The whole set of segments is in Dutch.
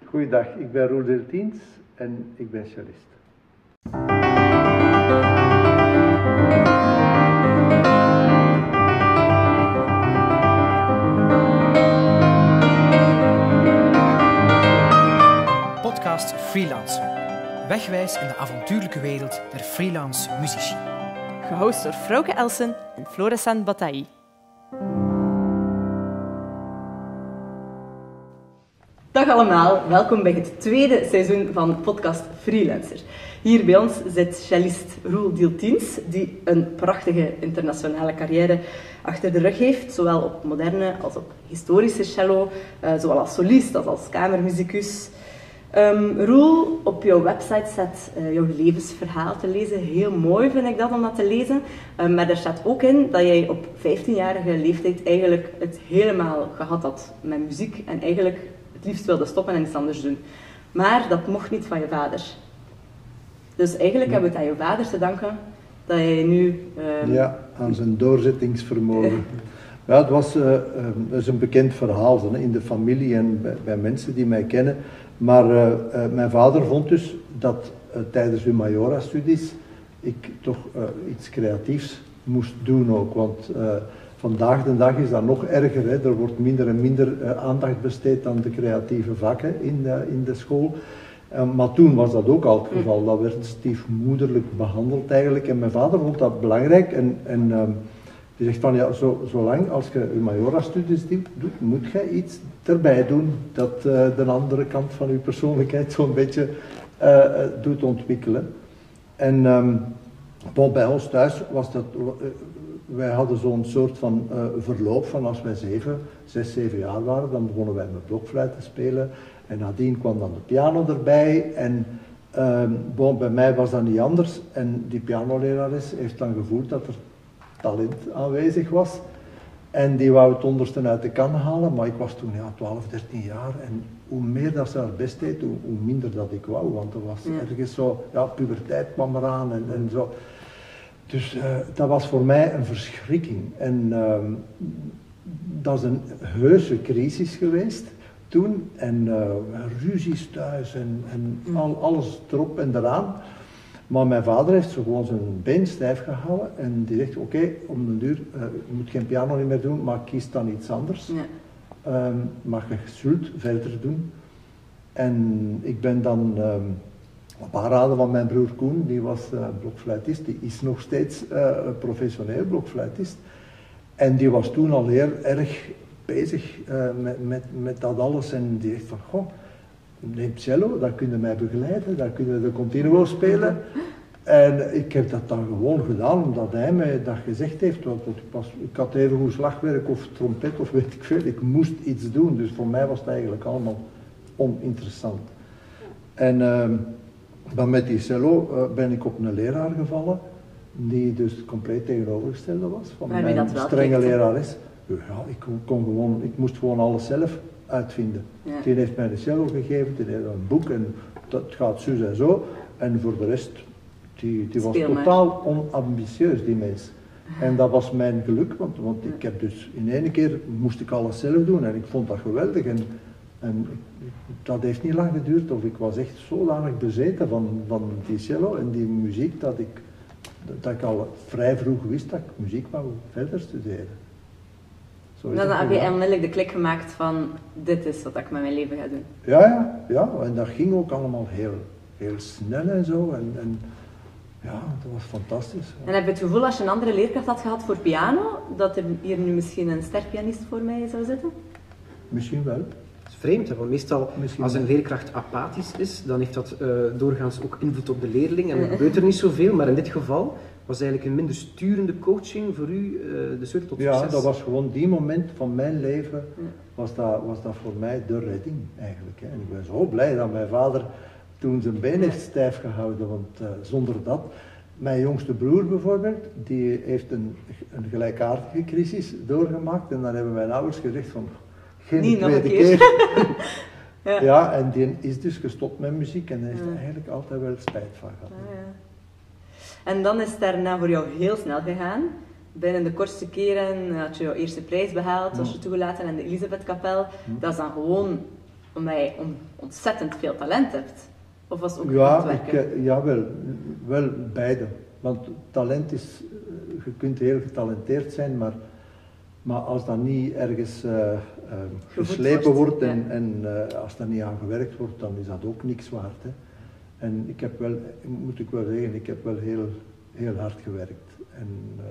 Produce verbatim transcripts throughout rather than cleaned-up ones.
Goeiedag, ik ben Roel Deeltiens en ik ben cellist. Podcast Freelancer. Wegwijs in de avontuurlijke wereld der freelance muzici. Gehost door Frauke Elsen en Florissant Bataille. Dag allemaal, welkom bij het tweede seizoen van podcast Freelancer. Hier bij ons zit cellist Roel Deeltiens, die een prachtige internationale carrière achter de rug heeft, zowel op moderne als op historische cello, zowel als solist als als kamermuzikus. Um, Roel, op jouw website staat uh, jouw levensverhaal te lezen. Heel mooi vind ik dat om dat te lezen. Um, maar daar staat ook in dat jij op vijftienjarige leeftijd eigenlijk het helemaal gehad had met muziek en eigenlijk het liefst wilde stoppen en iets anders doen. Maar dat mocht niet van je vader. Dus eigenlijk hebben we het aan je vader te danken dat jij nu... Um... Ja, aan zijn doorzettingsvermogen. Ja, het was uh, uh, dat is een bekend verhaal zo, in de familie en bij, bij mensen die mij kennen. Maar uh, uh, mijn vader vond dus dat uh, tijdens uw majora-studies ik toch uh, iets creatiefs moest doen ook. Want uh, vandaag de dag is dat nog erger. Hè. Er wordt minder en minder uh, aandacht besteed aan de creatieve vakken in de, in de school. Uh, maar toen was dat ook al het geval. Dat werd stiefmoederlijk behandeld eigenlijk. En mijn vader vond dat belangrijk. En, en uh, die zegt van ja, zo, zolang als je je majora-studies doet, moet je iets erbij doen dat uh, de andere kant van je persoonlijkheid zo'n beetje uh, uh, doet ontwikkelen. En um, bon, bij ons thuis was dat, uh, wij hadden zo'n soort van uh, verloop van als wij zeven, zes, zeven jaar waren, dan begonnen wij met blokfluit te spelen. En nadien kwam dan de piano erbij. En um, bon, bij mij was dat niet anders. En die pianolerares heeft dan gevoeld dat er talent aanwezig was. En die wou het onderste uit de kan halen, maar ik was toen ja, twaalf, dertien jaar. En hoe meer dat ze haar best deed, hoe, hoe minder dat ik wou. Want er was ja. ergens zo, ja, puberteit kwam eraan en, en zo. Dus uh, dat was voor mij een verschrikking. En uh, dat is een heuse crisis geweest toen. En uh, ruzies thuis en, en al, alles erop en eraan. Maar mijn vader heeft zo gewoon zijn been stijf gehouden en die zegt, oké, okay, om een duur, uh, je moet geen piano niet meer doen, maar kies dan iets anders. Ja. Um, maar je zult verder doen. En ik ben dan, um, op aanraden van mijn broer Koen, die was uh, blokfluitist, die is nog steeds uh, professioneel blokfluitist. En die was toen al heel erg bezig uh, met, met, met dat alles en die zegt van, goh, neem cello, dan kun je mij begeleiden, dan kun je de continuo spelen. En ik heb dat dan gewoon gedaan, omdat hij mij dat gezegd heeft. Want ik, was, ik had even goed slagwerk of trompet of weet ik veel, ik moest iets doen. Dus voor mij was het eigenlijk allemaal oninteressant. En uh, dan met die cello uh, ben ik op een leraar gevallen, die dus compleet tegenovergestelde was van maar mijn strenge lerares. Ja, ik kon gewoon, ik moest gewoon alles zelf uitvinden. Ja. Die heeft mij de cello gegeven, die heeft een boek en dat gaat zo en zo. En voor de rest, die, die was totaal onambitieus, die mens. En dat was mijn geluk, want, want ik heb dus in één keer moest ik alles zelf doen en ik vond dat geweldig. En, en dat heeft niet lang geduurd of ik was echt zodanig bezeten van, van die cello en die muziek dat ik, dat ik al vrij vroeg wist dat ik muziek wou verder studeren. Dan heb je onmiddellijk de klik gemaakt van, dit is wat ik met mijn leven ga doen. Ja, ja, ja. En dat ging ook allemaal heel, heel snel en zo. En, en ja, dat was fantastisch. En heb je het gevoel, als je een andere leerkracht had gehad voor piano, dat er hier nu misschien een sterpianist voor mij zou zitten? Misschien wel. Dat is vreemd, hè? Want meestal misschien als een leerkracht apathisch is, dan heeft dat uh, doorgaans ook invloed op de leerling en er gebeurt er niet zoveel. Maar in dit geval was eigenlijk een minder sturende coaching voor u uh, de sleutel tot succes? Ja, dat was gewoon die moment van mijn leven, was dat, was dat voor mij de redding eigenlijk. Hè. En ik ben zo blij dat mijn vader toen zijn been heeft stijf gehouden, want uh, zonder dat... Mijn jongste broer bijvoorbeeld, die heeft een, een gelijkaardige crisis doorgemaakt en dan hebben mijn ouders gezegd van, geen Niet tweede nog een keer. keer. ja. ja, en die is dus gestopt met muziek en daar heeft ja. eigenlijk altijd wel spijt van gehad. Ah, ja. En dan is het daarna voor jou heel snel gegaan. Binnen de kortste keren had je jouw eerste prijs behaald, zoals je toegelaten in de Elisabethkapel. Hm. Dat is dan gewoon omdat je on, ontzettend veel talent hebt? Of was het ook Ja, hard werken? ik, ja wel, wel beide. Want talent is, je kunt heel getalenteerd zijn, maar, maar als dat niet ergens uh, uh, geslepen wordt, wordt en, ja. en uh, als dat niet aan gewerkt wordt, dan is dat ook niks waard. Hè. En ik heb wel, moet ik wel zeggen, ik heb wel heel, heel hard gewerkt. En uh,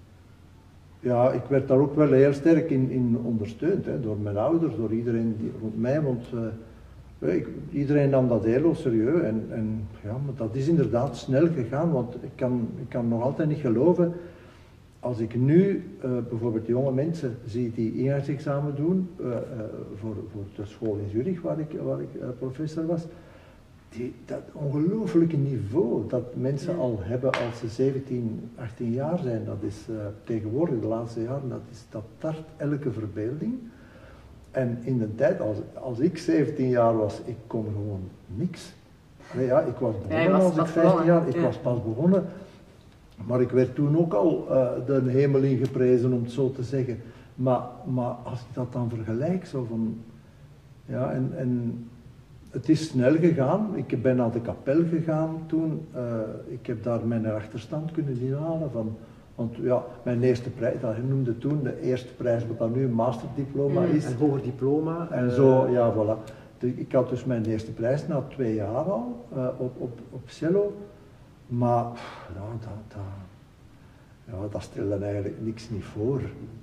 ja, ik werd daar ook wel heel sterk in, in ondersteund, hè, door mijn ouders, door iedereen die, rond mij, want uh, ik, iedereen nam dat heel serieus. En, en ja, maar dat is inderdaad snel gegaan, want ik kan, ik kan nog altijd niet geloven, als ik nu uh, bijvoorbeeld jonge mensen zie die ingangsexamen doen, uh, uh, voor, voor de school in Zurich, waar ik, waar ik uh, professor was, die, dat ongelooflijke niveau dat mensen al hebben als ze zeventien, achttien jaar zijn, dat is uh, tegenwoordig, de laatste jaren, dat, is, dat tart elke verbeelding. En in de tijd, als, als ik zeventien jaar was, ik kon gewoon niks. Nee, ja, ik was begonnen ja, was als ik vijftien jaar, ik ja. was pas begonnen. Maar ik werd toen ook al uh, de hemel ingeprezen, om het zo te zeggen. Maar, maar als ik dat dan vergelijk, zo van... Ja, en... en het is snel gegaan. Ik ben naar de kapel gegaan toen. Uh, ik heb daar mijn achterstand kunnen inhalen. Van, want ja, mijn eerste prijs, dat noemde toen de eerste prijs, wat dan nu een masterdiploma is. Een hoger diploma. En uh, zo, ja, voilà. De, ik had dus mijn eerste prijs na twee jaar al, uh, op, op, op cello. Maar, ja, dat, dat, ja, dat stelde eigenlijk niks niet voor.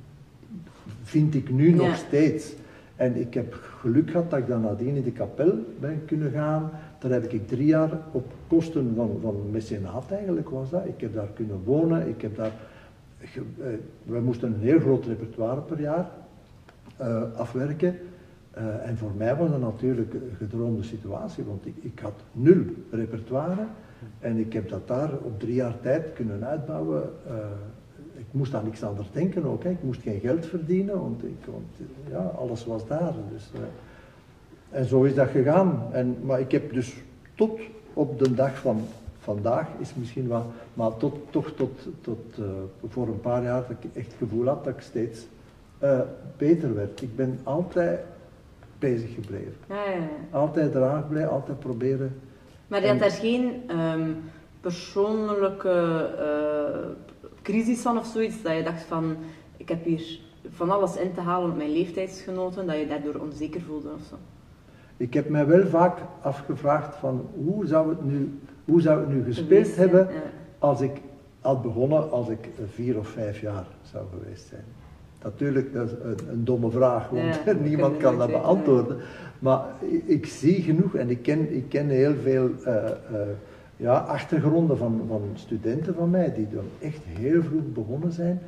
Vind ik nu ja. nog steeds. En ik heb geluk gehad dat ik dan nadien in de kapel ben kunnen gaan. Daar heb ik drie jaar op kosten van, van mecenaat eigenlijk was dat. Ik heb daar kunnen wonen, ik heb daar... We moesten een heel groot repertoire per jaar uh, afwerken. Uh, en voor mij was dat natuurlijk een gedroomde situatie, want ik, ik had nul repertoire. En ik heb dat daar op drie jaar tijd kunnen uitbouwen. Uh, Ik moest aan niks anders denken ook, hè. Ik moest geen geld verdienen, want, ik, want ja, alles was daar. Dus, uh, en zo is dat gegaan. En, maar ik heb dus tot op de dag van vandaag, is misschien wat, maar tot, toch tot, tot uh, voor een paar jaar dat ik echt het gevoel had dat ik steeds uh, beter werd. Ik ben altijd bezig gebleven. Ja, ja, ja. Altijd eraan gebleven, altijd proberen. Maar je had daar geen um, persoonlijke... Uh, crisis van of zoiets, dat je dacht van, ik heb hier van alles in te halen op mijn leeftijdsgenoten, dat je daardoor onzeker voelde of zo? Ik heb mij wel vaak afgevraagd van, hoe zou het nu, hoe zou het nu gespeeld geweest, hebben ja. als ik had begonnen als ik vier of vijf jaar zou geweest zijn. Natuurlijk, dat is een, een domme vraag, want ja, niemand kan dat beantwoorden. Maar ik, ik zie genoeg en ik ken, ik ken heel veel... Uh, uh, Ja, achtergronden van, van studenten van mij die dan echt heel vroeg begonnen zijn.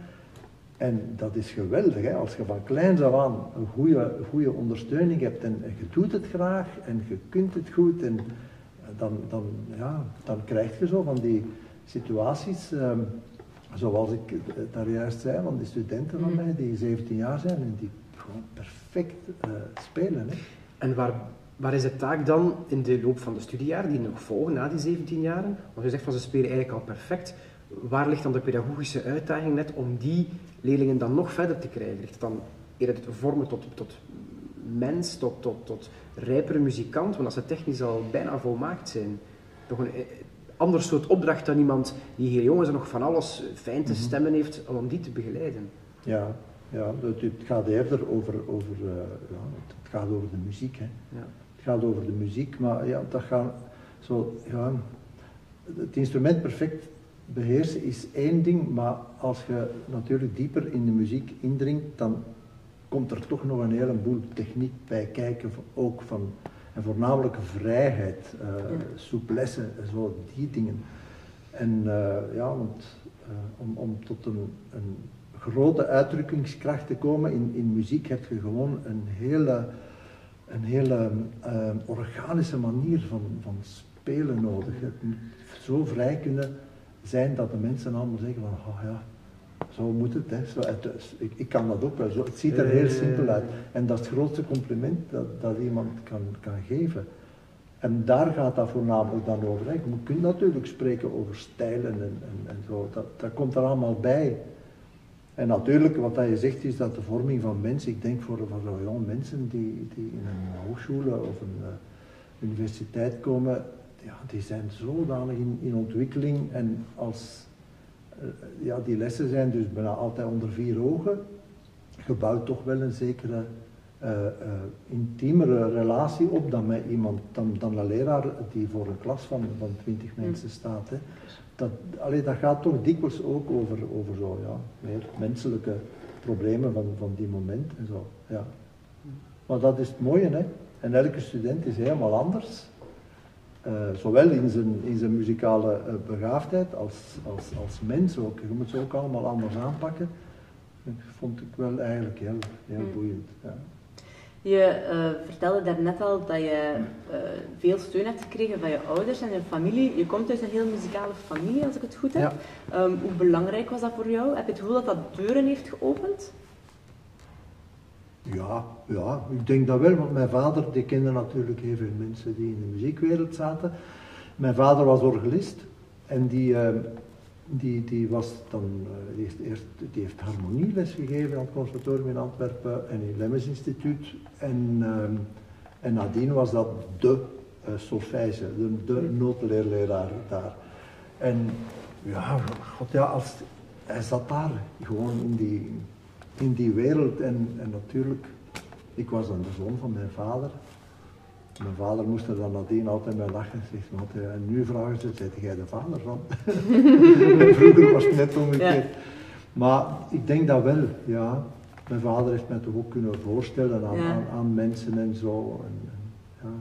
En dat is geweldig, hè? Als je van kleins af aan een goede, goede ondersteuning hebt en, en je doet het graag en je kunt het goed. En dan, dan, ja, dan krijg je zo van die situaties, um, zoals ik daar juist zei, van die studenten van mij die zeventien jaar zijn en die gewoon perfect uh, spelen. Hè? En waar... Waar is de taak dan in de loop van de studiejaren die nog volgen na die zeventien jaren? Want je zegt van ze spelen eigenlijk al perfect. Waar ligt dan de pedagogische uitdaging net om die leerlingen dan nog verder te krijgen? Ligt het dan eerder te vormen tot, tot mens, tot, tot, tot rijpere muzikant? Want als ze technisch al bijna volmaakt zijn, toch een ander soort opdracht dan iemand die heel jong is en nog van alles fijn te stemmen heeft om die te begeleiden. Ja, ja het, het gaat eerder over, over uh, ja, het gaat over de muziek. Hè. Ja. Het gaat over de muziek, maar ja, dat gaat zo, ja, het instrument perfect beheersen is één ding, maar als je natuurlijk dieper in de muziek indringt, dan komt er toch nog een heleboel techniek bij kijken, ook van, en voornamelijk vrijheid, uh, ja. souplesse, zo die dingen. En uh, ja, want uh, om, om tot een, een grote uitdrukkingskracht te komen in, in muziek heb je gewoon een hele een hele uh, organische manier van, van spelen nodig. Het moet zo vrij kunnen zijn dat de mensen allemaal zeggen van, oh ja, zo moet het. Hè. Zo, het ik, ik kan dat ook wel. Zo, het ziet er heel simpel uit. En dat is het grootste compliment dat, dat iemand kan, kan geven. En daar gaat dat voornamelijk dan over. Hè. Je kunt natuurlijk spreken over stijlen en, en, en zo. Dat, dat komt er allemaal bij. En natuurlijk, wat dat je zegt, is dat de vorming van mensen, ik denk voor, voor jonge mensen die, die in een hogeschool of een uh, universiteit komen, ja, die zijn zodanig in, in ontwikkeling en als, uh, ja, die lessen zijn dus bijna altijd onder vier ogen, gebouwd toch wel een zekere uh, uh, intiemere relatie op dan met iemand, dan, dan een leraar die voor een klas van, van twintig mensen staat. Hè. Dat, allee, dat gaat toch dikwijls ook over, over zo, ja, meer menselijke problemen van, van die moment en zo. Ja. Maar dat is het mooie, hè. En elke student is helemaal anders. Uh, zowel in zijn, in zijn muzikale uh, begaafdheid als, als, als mens ook. Je moet ze ook allemaal anders aanpakken. Dat vond ik wel eigenlijk heel, heel boeiend. Ja. Je uh, vertelde daarnet al dat je uh, veel steun hebt gekregen van je ouders en je familie. Je komt uit een heel muzikale familie, als ik het goed heb. Ja. Um, hoe belangrijk was dat voor jou? Heb je het gevoel dat dat deuren heeft geopend? Ja, ja, ik denk dat wel, want mijn vader, die kende natuurlijk heel veel mensen die in de muziekwereld zaten. Mijn vader was organist en die, uh, die, die, was dan, uh, die, heeft eerst, die heeft harmonieles gegeven aan het conservatorium in Antwerpen en in het Lemmens Instituut. En, uh, en nadien was dat de uh, solfège, de, de notenleerleraar daar. En ja, god, ja als, hij zat daar gewoon in die... in die wereld en, en natuurlijk, ik was dan de zoon van mijn vader. Mijn vader moest er dan nadien altijd bij lachen en zegt, want, en nu vragen ze, zei jij de vader van? Vroeger was het net omgekeerd. Ja. Maar ik denk dat wel, ja. Mijn vader heeft mij toch ook kunnen voorstellen aan, ja. aan, aan mensen en zo. En, en, ja.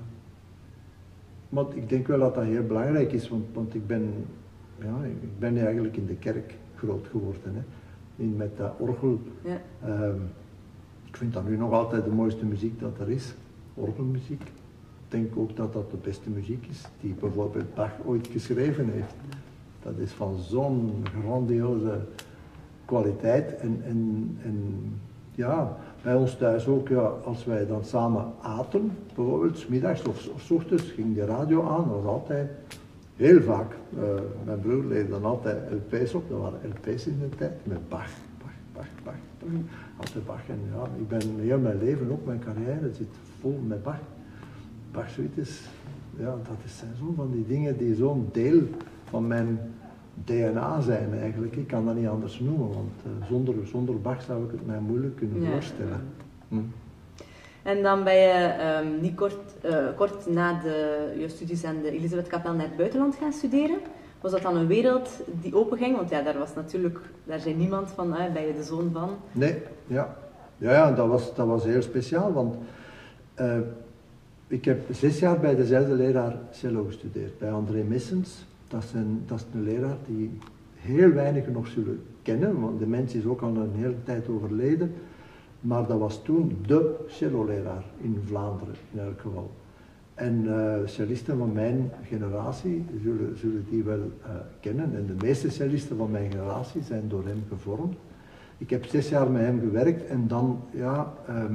Maar ik denk wel dat dat heel belangrijk is, want, want ik, ben, ja, ik ben eigenlijk in de kerk groot geworden. Hè. In, met dat orgel. Ja. Um, ik vind dat nu nog altijd de mooiste muziek dat er is, orgelmuziek. Ik denk ook dat dat de beste muziek is die bijvoorbeeld Bach ooit geschreven heeft. Dat is van zo'n grandioze kwaliteit en, en, en ja, bij ons thuis ook, ja, als wij dan samen aten, bijvoorbeeld 's middags of, of 's ochtends ging de radio aan, dat was altijd heel vaak. Uh, mijn broer leed dan altijd L P's op, dat waren L P's in de tijd, met Bach, Bach, Bach, Bach, Bach. Altijd Bach. En ja, ik ben heel mijn leven, ook mijn carrière, zit vol met Bach. Bach-suites, ja, dat zijn zo van die dingen die zo'n deel van mijn D N A zijn eigenlijk. Ik kan dat niet anders noemen, want uh, zonder, zonder Bach zou ik het mij moeilijk kunnen ja. voorstellen. Hm. En dan ben je um, niet kort, uh, kort na de, je studies aan de Elisabethkapel naar het buitenland gaan studeren. Was dat dan een wereld die openging? Want ja, daar was natuurlijk, daar zei niemand van, uh, ben je de zoon van? Nee, ja. Ja, ja dat, was, dat was heel speciaal, want uh, ik heb zes jaar bij dezelfde leraar cello gestudeerd, bij André Messens. Dat is, een, dat is een leraar die heel weinigen nog zullen kennen, want de mens is ook al een hele tijd overleden. Maar dat was toen de celloleraar in Vlaanderen, in elk geval. En uh, cellisten van mijn generatie zullen, zullen die wel uh, kennen. En de meeste cellisten van mijn generatie zijn door hem gevormd. Ik heb zes jaar met hem gewerkt en dan, ja... Um,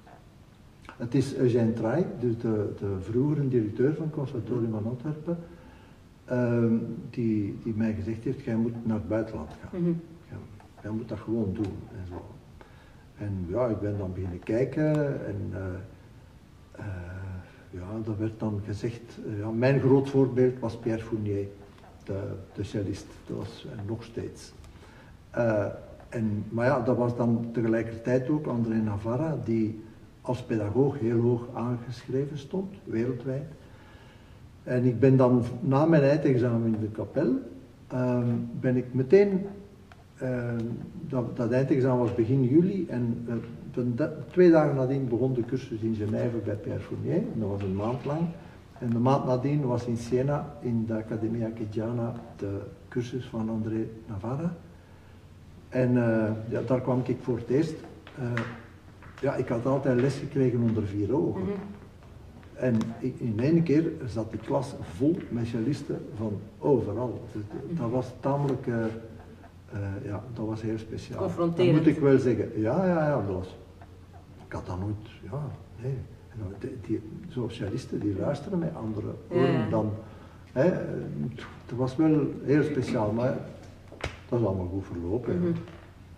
het is Eugène Traay, dus de, de vroegere directeur van het Conservatorium van Antwerpen, um, die, die mij gezegd heeft, jij moet naar het buitenland gaan. Mm-hmm. jij, jij moet dat gewoon doen en zo. En ja, ik ben dan beginnen kijken en uh, uh, ja, er werd dan gezegd, uh, ja, mijn groot voorbeeld was Pierre Fournier, de, de cellist, dat was uh, nog steeds. Uh, en, maar ja, dat was dan tegelijkertijd ook André Navarra, die als pedagoog heel hoog aangeschreven stond, wereldwijd. En ik ben dan na mijn eindexamen in de kapel, uh, ben ik meteen... Uh, dat, dat eindexamen was begin juli en uh, de, de, twee dagen nadien begon de cursus in Genève bij Pierre Fournier. Dat was een maand lang. En de maand nadien was in Siena, in de Accademia Chigiana, de cursus van André Navarra. En uh, ja, daar kwam ik voor het eerst. Uh, ja, ik had altijd les gekregen onder vier ogen. Mm-hmm. En ik, in één keer zat die klas vol met cellisten van overal. Dus, dat was tamelijk... Uh, Uh, ja, dat was heel speciaal. Confronterend. Dat moet ik wel zeggen. Ja, ja, ja, dat was... Ik had dat nooit... Ja, nee. Die, die socialisten, die luisteren met andere oren ja. dan... Hè, het was wel heel speciaal, maar dat is allemaal goed verlopen. Mm-hmm.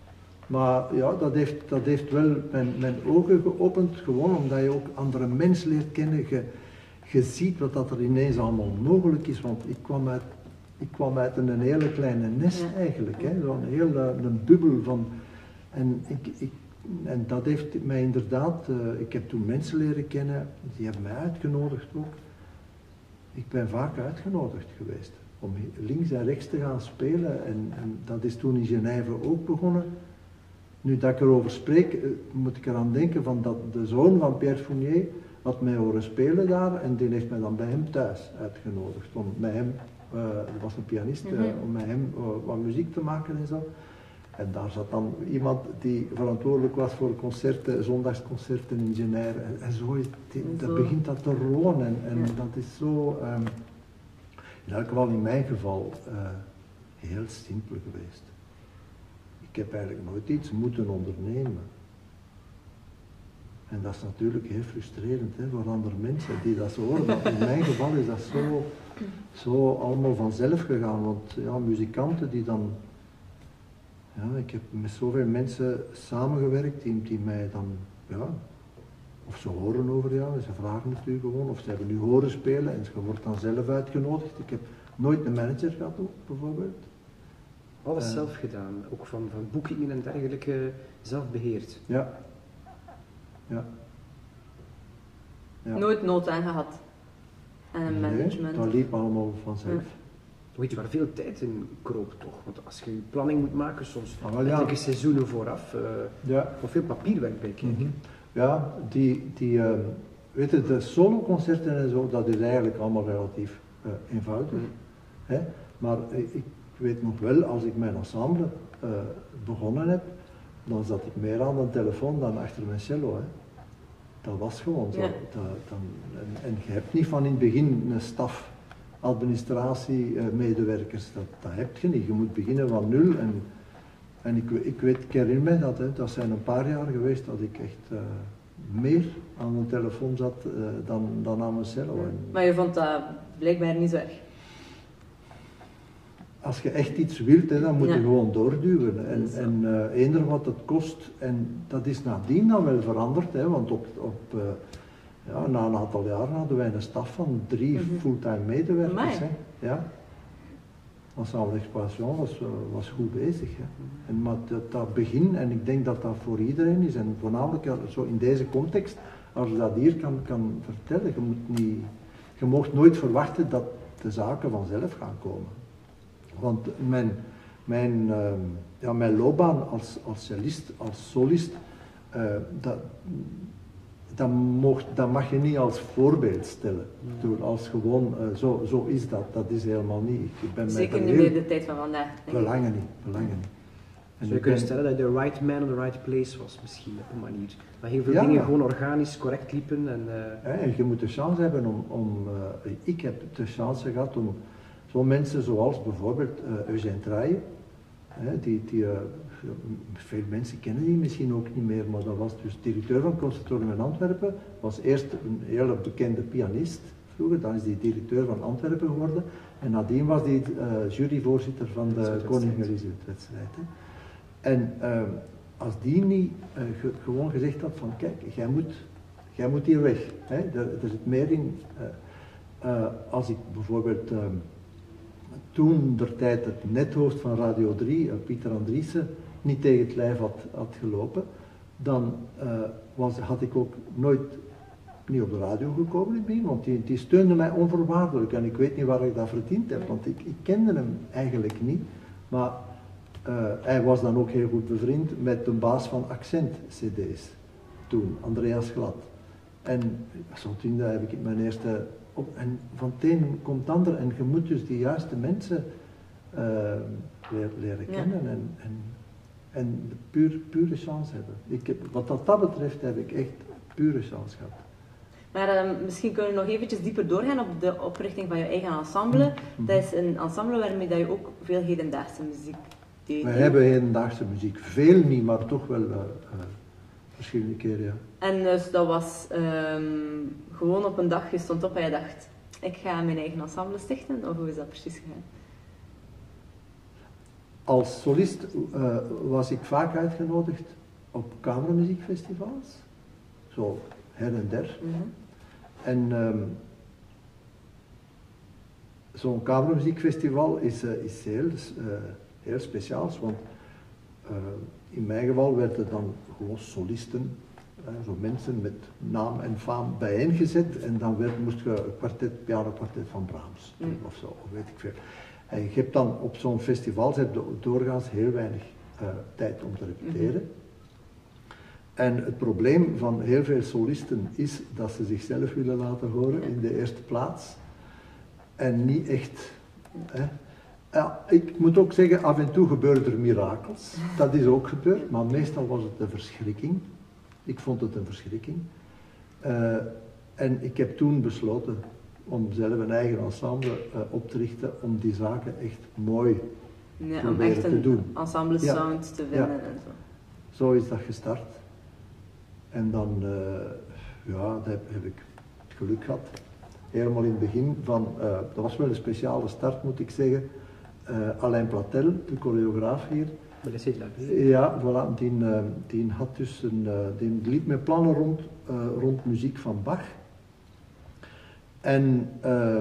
Maar ja, dat heeft, dat heeft wel mijn, mijn ogen geopend, gewoon omdat je ook andere mensen leert kennen. Je, je ziet wat dat er ineens allemaal mogelijk is, want ik kwam uit, ik kwam uit een hele kleine nest ja. eigenlijk, hè, zo'n hele een bubbel van... En, ik, ik, en dat heeft mij inderdaad, uh, ik heb toen mensen leren kennen, die hebben mij uitgenodigd ook. Ik ben vaak uitgenodigd geweest om links en rechts te gaan spelen en, en dat is toen in Genève ook begonnen. Nu dat ik erover spreek, moet ik eraan denken van dat de zoon van Pierre Fournier had mij horen spelen daar en die heeft mij dan bij hem thuis uitgenodigd om met hem, uh, dat was een pianist, uh, om met hem uh, wat muziek te maken en zo. En daar zat dan iemand die verantwoordelijk was voor concerten, zondagsconcerten in Genève en, en zo, die, dat begint dat te rollen en, en ja. dat is zo, um, in elk geval in mijn geval, uh, heel simpel geweest. Ik heb eigenlijk nooit iets moeten ondernemen. En dat is natuurlijk heel frustrerend hè, voor andere mensen die dat zo horen. Maar in mijn geval is dat zo, zo allemaal vanzelf gegaan. Want ja, muzikanten die dan... Ja, ik heb met zoveel mensen samengewerkt die, die mij dan... Ja, of ze horen over jou en ze vragen het u gewoon. Of ze hebben u horen spelen en ze wordt dan zelf uitgenodigd. Ik heb nooit een manager gehad ook, bijvoorbeeld. Alles uh, zelf gedaan, ook van, van boekingen en dergelijke, zelf beheerd. Ja. Ja. ja. Nooit nood aan gehad aan een nee, management? Dat liep allemaal vanzelf. Ja. Weet je waar veel tijd in kroop toch? Want als je je planning moet maken, soms ah, wel, ja. seizoenen vooraf, uh, ja. of veel papierwerk bij kijken. Mm-hmm. Ja, die, die uh, weet je, de soloconcerten en zo, dat is eigenlijk allemaal relatief uh, eenvoudig. Mm. Hè? Maar uh, ik weet nog wel, als ik mijn ensemble uh, begonnen heb, dan zat ik meer aan de telefoon dan achter mijn cello. Hè. Dat was gewoon zo. Ja. Dat, dan, en, en je hebt niet van in het begin een staf administratie, uh, medewerkers, dat, dat heb je niet. Je moet beginnen van nul. En, en ik, ik weet, ik herinner me dat, hè, dat zijn een paar jaar geweest dat ik echt uh, meer aan de telefoon zat uh, dan, dan aan mijn cello. En, maar je vond dat blijkbaar niet zo erg? Als je echt iets wilt, hè, dan moet ja. je gewoon doorduwen. En, en uh, eender wat het kost. En dat is nadien dan wel veranderd, hè, want op, op, uh, ja, na een aantal jaren hadden wij een staf van drie mm-hmm. fulltime medewerkers. Hè. Ja. Ensemble Exploration was, uh, was goed bezig. Hè. En, maar dat, dat begin, en ik denk dat dat voor iedereen is, en voornamelijk zo in deze context, als je dat hier kan, kan vertellen, je moet niet, je mag nooit verwachten dat de zaken vanzelf gaan komen. Want mijn, mijn, uh, ja, mijn loopbaan als, als cellist, als solist, uh, dat, dat, mocht, dat mag je niet als voorbeeld stellen. Mm. Als gewoon, uh, zo, zo is dat, dat is helemaal niet. Ik ben Zeker niet meer de tijd van vandaag. Belangen niet, belangen niet. En zou je kunnen stellen dat je de right man on the right place was, misschien op een manier. Dat heel veel ja. dingen gewoon organisch correct liepen. En, uh... ja, en je moet de chance hebben om, om uh, ik heb de chance gehad om zo mensen zoals bijvoorbeeld uh, Eugène Traille, hè, die, die uh, veel mensen kennen die misschien ook niet meer, maar dat was dus directeur van het Conservatorium in Antwerpen, was eerst een hele bekende pianist vroeger, dan is hij directeur van Antwerpen geworden en nadien was hij uh, juryvoorzitter van de Koningin Elisabeth-wedstrijd. En uh, als die niet uh, ge, gewoon gezegd had van kijk, jij moet, jij moet hier weg, hè, er, er zit meer in, uh, uh, als ik bijvoorbeeld uh, toen der tijd het nethoofd van Radio drie, uh, Pieter Andriessen, niet tegen het lijf had, had gelopen, dan uh, was, had ik ook nooit niet op de radio gekomen in het begin, want die, die steunde mij onvoorwaardelijk en ik weet niet waar ik dat verdiend heb, want ik, ik kende hem eigenlijk niet, maar uh, hij was dan ook heel goed bevriend met de baas van Accent C D's, toen, Andreas Glad. En zodoende heb ik mijn eerste... Op, en van het een komt het ander en je moet dus die juiste mensen uh, leren, leren kennen ja. en, en, en de puur, pure chance hebben. Ik heb, wat dat, dat betreft heb ik echt pure chance gehad. Maar uh, misschien kunnen we nog eventjes dieper doorgaan op de oprichting van je eigen ensemble. Mm-hmm. Dat is een ensemble waarmee dat je ook veel hedendaagse muziek deed. We hebben hedendaagse muziek, veel niet, maar toch wel uh, uh, verschillende keren, ja. En dus dat was um, gewoon op een dag, je stond op en je dacht, ik ga mijn eigen ensemble stichten, of hoe is dat precies gegaan? als solist uh, was ik vaak uitgenodigd op kamermuziekfestivals, zo her en der. Mm-hmm. En um, zo'n kamermuziekfestival is, uh, is heel, uh, heel speciaals, want uh, in mijn geval werden dan gewoon solisten, uh, zo mensen met naam en faam bijeengezet en dan werd, moest je een kwartet, pianokwartet van Brahms doen mm. of zo, of weet ik veel. En je hebt dan op zo'n festival heb je doorgaans heel weinig uh, tijd om te repeteren. Mm-hmm. En het probleem van heel veel solisten is dat ze zichzelf willen laten horen in de eerste plaats. En niet echt. Hè. Ja, ik moet ook zeggen, af en toe gebeuren er mirakels. Dat is ook gebeurd, maar meestal was het een verschrikking. Ik vond het een verschrikking. Uh, en ik heb toen besloten om zelf een eigen ensemble uh, op te richten, om die zaken echt mooi ja, proberen om echt te doen. Een ensemble sound ja. te vinden ja. en zo. Zo is dat gestart. En dan, uh, ja, dat heb, heb ik het geluk gehad. Helemaal in het begin van, uh, dat was wel een speciale start moet ik zeggen. Uh, Alain Platel, de choreograaf hier. Ja, voilà, die, uh, die had dus een, uh, die liep met plannen rond, uh, rond muziek van Bach. En uh,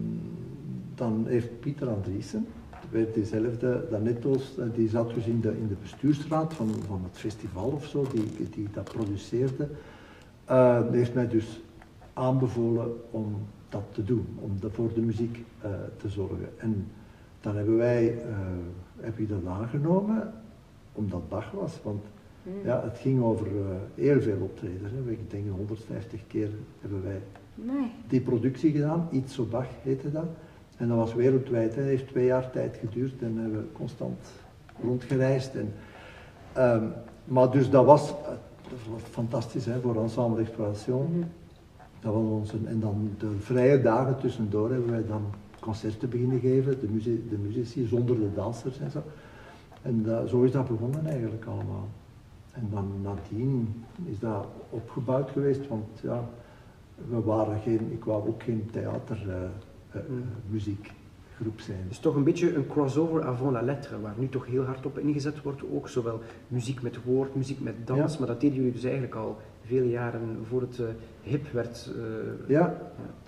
dan heeft Pieter Andriessen, weer diezelfde, Danetto's, die zat dus in de, in de bestuursraad van, van het festival of zo, die, die dat produceerde. Uh, die heeft mij dus aanbevolen om dat te doen, om de, voor de muziek uh, te zorgen. En dan hebben wij, uh, heb ik dat aangenomen, omdat Bach was, want mm. ja, het ging over uh, heel veel optredens. Hè. Ik denk honderdvijftig keer hebben wij nee. die productie gedaan, Iets zo Bach heette dat. En dat was wereldwijd, hè. Het heeft twee jaar tijd geduurd en hebben we constant rondgereisd. En, um, maar dus dat was, uh, dat was fantastisch hè, voor Ensemble Exploration. Mm-hmm. Dat was ons, en dan de vrije dagen tussendoor hebben wij dan concerten beginnen geven, de, muzie, de muzici zonder de dansers en zo. En uh, zo is dat begonnen eigenlijk allemaal. En dan nadien is dat opgebouwd geweest, want ja, we waren geen, ik wou ook geen theatermuziekgroep uh, uh, zijn. Het is toch een beetje een crossover avant la lettre, waar nu toch heel hard op ingezet wordt ook, zowel muziek met woord, muziek met dans, ja. Maar dat deden jullie dus eigenlijk al vele jaren voor het uh, hip werd. Uh, ja. ja.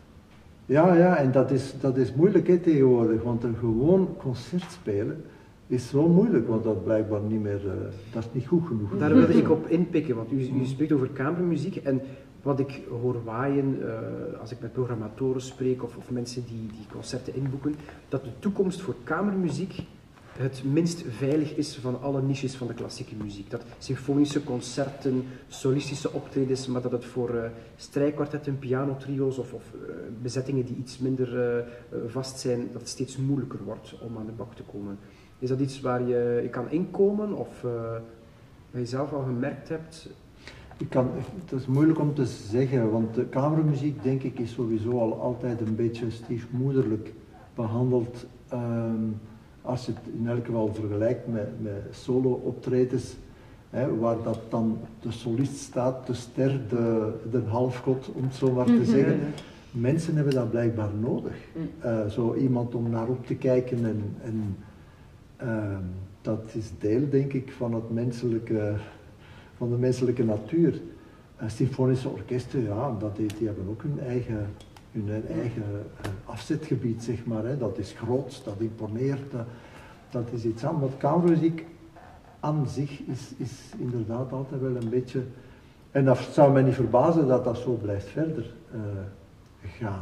Ja, ja, en dat is, dat is moeilijk hè, tegenwoordig, want een gewoon concert spelen is zo moeilijk, want dat blijkbaar niet meer, uh, dat is niet goed genoeg. Daar wilde ik op inpikken, want u, u spreekt over kamermuziek en wat ik hoor waaien uh, als ik met programmatoren spreek of, of mensen die, die concerten inboeken, dat de toekomst voor kamermuziek het minst veilig is van alle niches van de klassieke muziek. Dat symfonische concerten, solistische optredens, maar dat het voor uh, strijkkwartetten, pianotrio's of, of uh, bezettingen die iets minder uh, vast zijn, dat het steeds moeilijker wordt om aan de bak te komen. Is dat iets waar je, je kan inkomen of uh, wat je zelf al gemerkt hebt? Ik kan, het is moeilijk om te zeggen, want de kamermuziek denk ik is sowieso al altijd een beetje stiefmoederlijk behandeld. Um, Als je het in elk geval vergelijkt met, met solo-optredens, hè, waar dat dan de solist staat, de ster, de, de halfgod, om het zo maar te zeggen. Mm-hmm. Mensen hebben dat blijkbaar nodig. Uh, zo iemand om naar op te kijken en, en uh, dat is deel, denk ik, van, het menselijke, van de menselijke natuur. Uh, symfonische orkesten, ja, dat, die, die hebben ook hun eigen... hun eigen uh, afzetgebied, zeg maar. Hè. Dat is groot, dat imponeert, dat, dat is iets anders. Want kamermuziek aan zich is, is inderdaad altijd wel een beetje... En dat zou mij niet verbazen dat dat zo blijft verder uh, gaan.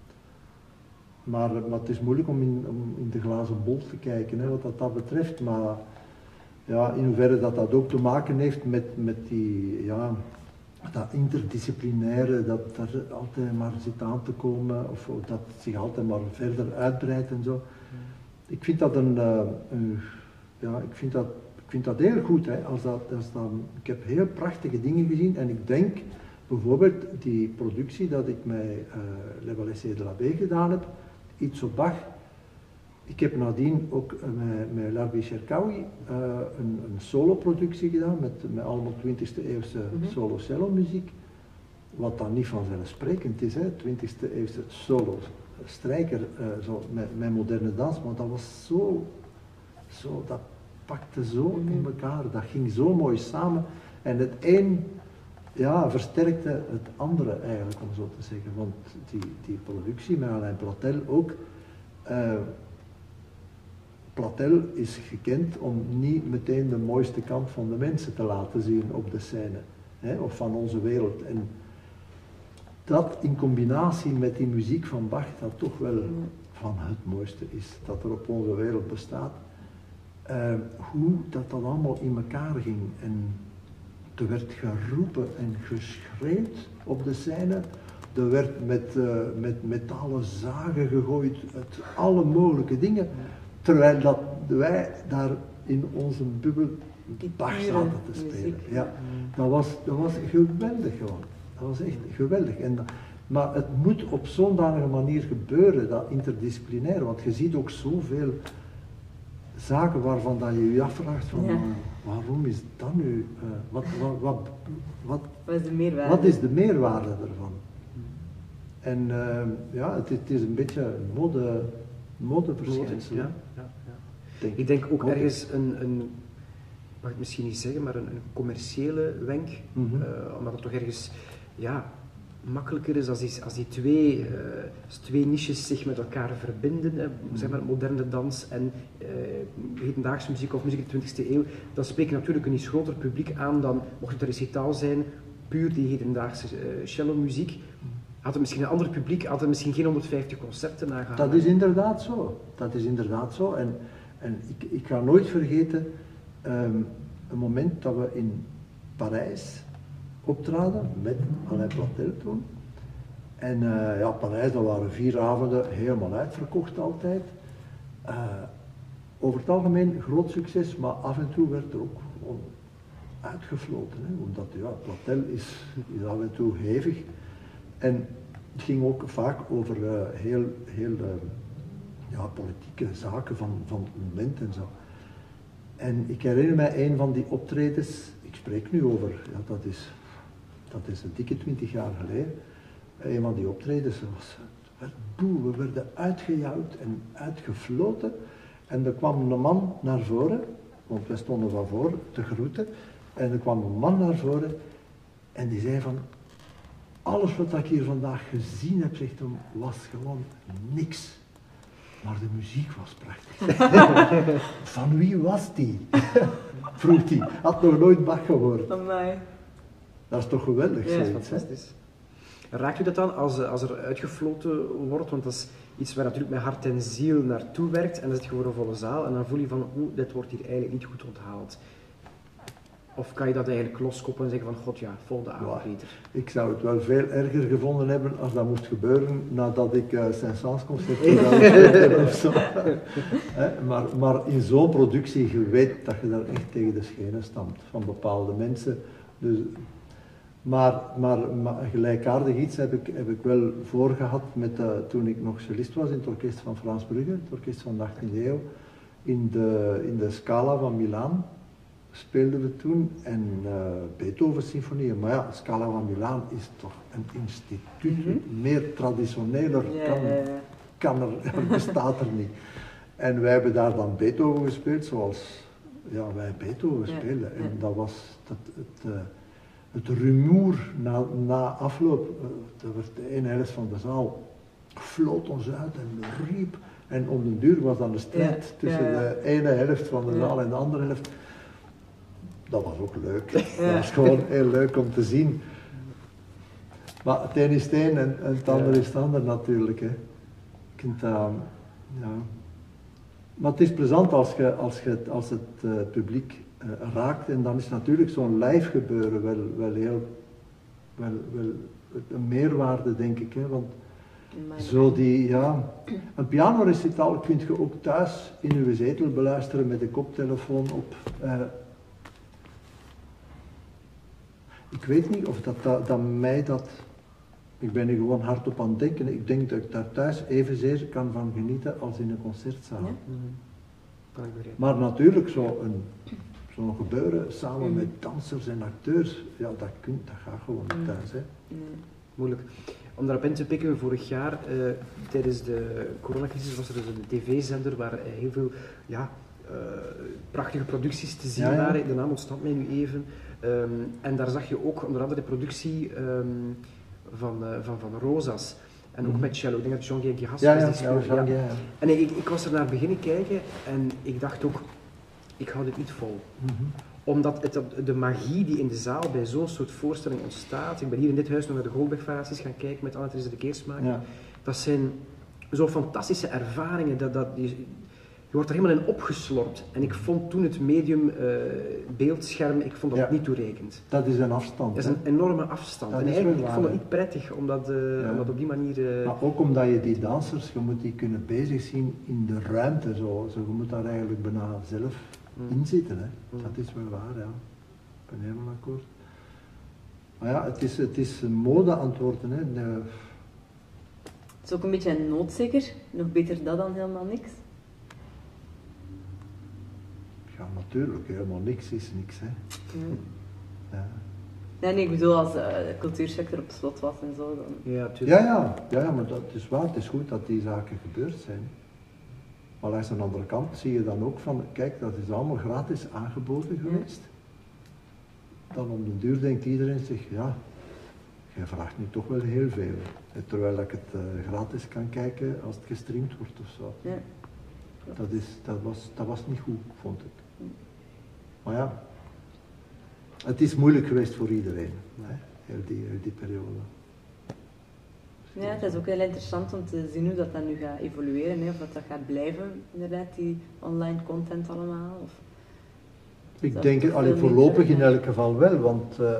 Maar, maar het is moeilijk om in, om in de glazen bol te kijken, hè, wat dat, dat betreft. Maar ja, in hoeverre dat dat ook te maken heeft met, met die... Ja, dat interdisciplinaire, dat daar altijd maar zit aan te komen, of dat zich altijd maar verder uitbreidt en zo. Ik vind dat een, uh, een ja, ik vind dat, ik vind dat heel goed, hè, als dat, als dat, ik heb heel prachtige dingen gezien en ik denk bijvoorbeeld die productie dat ik met uh, Le Ballet de la B gedaan heb, Iets op Bach. Ik heb nadien ook uh, met, met Larbi Cherkaoui uh, een, een solo-productie gedaan met, met allemaal twintigste eeuwse mm-hmm. solo-cello muziek. Wat dan niet vanzelfsprekend is, hè, twintigste eeuwse solo-strijker uh, zo, met, met moderne dans, maar dat was zo, zo dat pakte zo in elkaar, dat ging zo mooi samen. En het een ja, versterkte het andere eigenlijk, om zo te zeggen. Want die, die productie met Alain Platel ook. Uh, Platel is gekend om niet meteen de mooiste kant van de mensen te laten zien op de scène. Hè, of van onze wereld. En dat in combinatie met die muziek van Bach, dat toch wel van het mooiste is dat er op onze wereld bestaat. Uh, hoe dat dat allemaal in elkaar ging. En er werd geroepen en geschreeuwd op de scène. Er werd met, uh, met metalen zagen gegooid, uit alle mogelijke dingen. Terwijl dat wij daar in onze bubbel Bach zaten te spelen. Ja, dat was, dat was geweldig gewoon. Dat was echt geweldig. En, maar het moet op zo'n danige manier gebeuren, dat interdisciplinair. Want je ziet ook zoveel zaken waarvan dat je je afvraagt van ja. uh, waarom is dat nu? Uh, wat, wat, wat, wat, wat, is de meerwaarde? wat is de meerwaarde ervan? En uh, ja, het, het is een beetje een mode, modeverschijnsel. Ja, ja, ja. Denk ik denk ook ergens een, een, mag ik misschien niet zeggen, maar een, een commerciële wenk. Mm-hmm. uh, omdat het toch ergens ja, makkelijker is als die, als die twee, uh, als twee niches zich met elkaar verbinden. Hè, mm-hmm. Zeg maar moderne dans en uh, hedendaagse muziek of muziek in de twintigste eeuw. Dan spreek je natuurlijk een iets groter publiek aan dan, mocht het een recitaal zijn, puur die hedendaagse uh, cello muziek. Had het misschien een ander publiek, had het misschien geen honderdvijftig concerten nagehaald. Dat is inderdaad zo. Dat is inderdaad zo. En, en ik, ik ga nooit vergeten um, een moment dat we in Parijs optraden met Alain Platel toen. En uh, ja, Parijs, dat waren vier avonden, helemaal uitverkocht altijd. Uh, over het algemeen groot succes, maar af en toe werd er ook gewoon uitgefloten. Hè, omdat ja, Platel is, is af en toe hevig. En het ging ook vaak over uh, heel, heel uh, ja, politieke zaken van, van het moment en zo. En ik herinner mij een van die optredens, ik spreek nu over, ja, dat is, dat is een dikke twintig jaar geleden. Een van die optredens was, het werd boe, we werden uitgejouwd en uitgefloten. En er kwam een man naar voren, want wij stonden van voor te groeten. En er kwam een man naar voren en die zei van, alles wat ik hier vandaag gezien heb, zegt hem, was gewoon niks. Maar de muziek was prachtig. Van wie was die? Vroeg hij. Had nog nooit Bach gehoord. Van mij. Dat is toch geweldig, ja, zoiets, fantastisch. Raakt u dat dan als, als er uitgefloten wordt? Want dat is iets waar natuurlijk met hart en ziel naartoe werkt. En dan zit je voor een volle zaal en dan voel je van, oeh, dit wordt hier eigenlijk niet goed onthaald. Of kan je dat eigenlijk loskoppelen en zeggen van, god ja, volgende avond beter? Ik zou het wel veel erger gevonden hebben als dat moest gebeuren nadat ik uh, Saint-Saëns concert heb of zo. He, maar, maar in zo'n productie, je weet dat je daar echt tegen de schenen stamt van bepaalde mensen. Dus, maar, maar, maar gelijkaardig iets heb ik, heb ik wel voorgehad met, uh, toen ik nog cellist was in het orkest van Frans Brugge, het orkest van de achttiende eeuw, in de, in de Scala van Milaan. Speelden we toen en uh, Beethoven-symfonieën, maar ja, Scala van Milaan is toch een instituut, mm-hmm. meer traditioneler yeah, kan, yeah, yeah. kan er, er bestaat er niet. En wij hebben daar dan Beethoven gespeeld zoals ja, wij Beethoven yeah, spelen. En yeah. dat was dat, het, uh, het rumoer na, na afloop, uh, dat werd de ene helft van de zaal floot ons uit en riep. En om de duur was dan de strijd yeah, tussen yeah, de ene helft van de zaal yeah. en de andere helft. Dat was ook leuk. Ja. Dat was gewoon heel leuk om te zien. Maar het een is het een en, en het ander is het ander natuurlijk. Hè. Je kunt, uh, ja. Maar het is plezant als, je, als, je, als het uh, publiek uh, raakt en dan is natuurlijk zo'n live gebeuren wel, wel heel wel, wel een meerwaarde, denk ik. Hè. Want zo die, ja, een pianorecitaal kun je ook thuis in uw zetel beluisteren met de koptelefoon op. Uh, Ik weet niet of dat, dat, dat mij dat, ik ben er gewoon hardop aan het denken, ik denk dat ik daar thuis evenzeer kan van genieten als in een concertzaal. Ja? Mm-hmm. Maar natuurlijk zo'n zo gebeuren samen mm-hmm. met dansers en acteurs, ja dat, kun, dat gaat gewoon niet thuis. Hè. Mm-hmm. Moeilijk. Om daarop in te pikken, vorig jaar uh, tijdens de coronacrisis was er dus een tv-zender waar uh, heel veel ja, prachtige producties te zien Ja, ja. waren. De naam ontstaat mij nu even. Um, en daar zag je ook onder andere de productie um, van, uh, van, van Rosas. En ook mm. met cello. Ik denk dat Jean-Guy Giras Ja, was ja, die speelde. ja, Ja. ja. En ik, ik was er naar beginnen kijken en ik dacht ook, ik hou dit niet vol. Mm-hmm. Omdat het, de magie die in de zaal bij zo'n soort voorstelling ontstaat. Ik ben hier in dit huis nog naar de Goldberg-variaties gaan kijken met Anne-Therese de Keersmaker. Ja. Dat zijn zo fantastische ervaringen. Dat, dat, die, je wordt er helemaal in opgeslorpt. En ik vond toen het medium uh, beeldscherm, ik vond dat Ja. niet toereikend. Dat is een afstand. Dat is hè. een enorme afstand. Dat En is eigenlijk, wel ik waar, vond het hè. niet prettig om dat, uh, Ja. om dat op die manier... Uh, Maar ook omdat je die dansers, je moet die kunnen bezig zien in de ruimte. Zo. Zo, je moet daar eigenlijk bijna zelf Mm. in zitten. Hè. Mm. Dat is wel waar, ja. Ik ben helemaal akkoord. Maar ja, het is, het is een mode aan het worden. Hè. De, Het is ook een beetje een noodzeker. Nog beter dat dan helemaal niks. ja, natuurlijk, helemaal niks is niks. Hè. Ja. Ja. Nee, nee, ik bedoel als uh, de cultuursector op slot was en zo. Dan... ja, tuurlijk. Ja, ja, ja, ja, maar dat is waar. Het is goed dat die zaken gebeurd zijn. Maar langs de andere kant zie je dan ook van, kijk, dat is allemaal gratis aangeboden geweest. Dan om de duur denkt iedereen zich, ja, jij vraagt nu toch wel heel veel. Terwijl ik het uh, gratis kan kijken als het gestreamd wordt of zo. Ja. Dat, is, dat, was, dat was niet goed, vond ik. Maar ja, het is moeilijk geweest voor iedereen, hè, heel, die, heel die periode. Ja, het is ook heel interessant om te zien hoe dat, dat nu gaat evolueren. Hè. Of dat, dat gaat blijven, inderdaad, die online content allemaal. Of... Ik Dat denk, veel allee, minder, voorlopig in ja. elk geval wel, want uh, uh,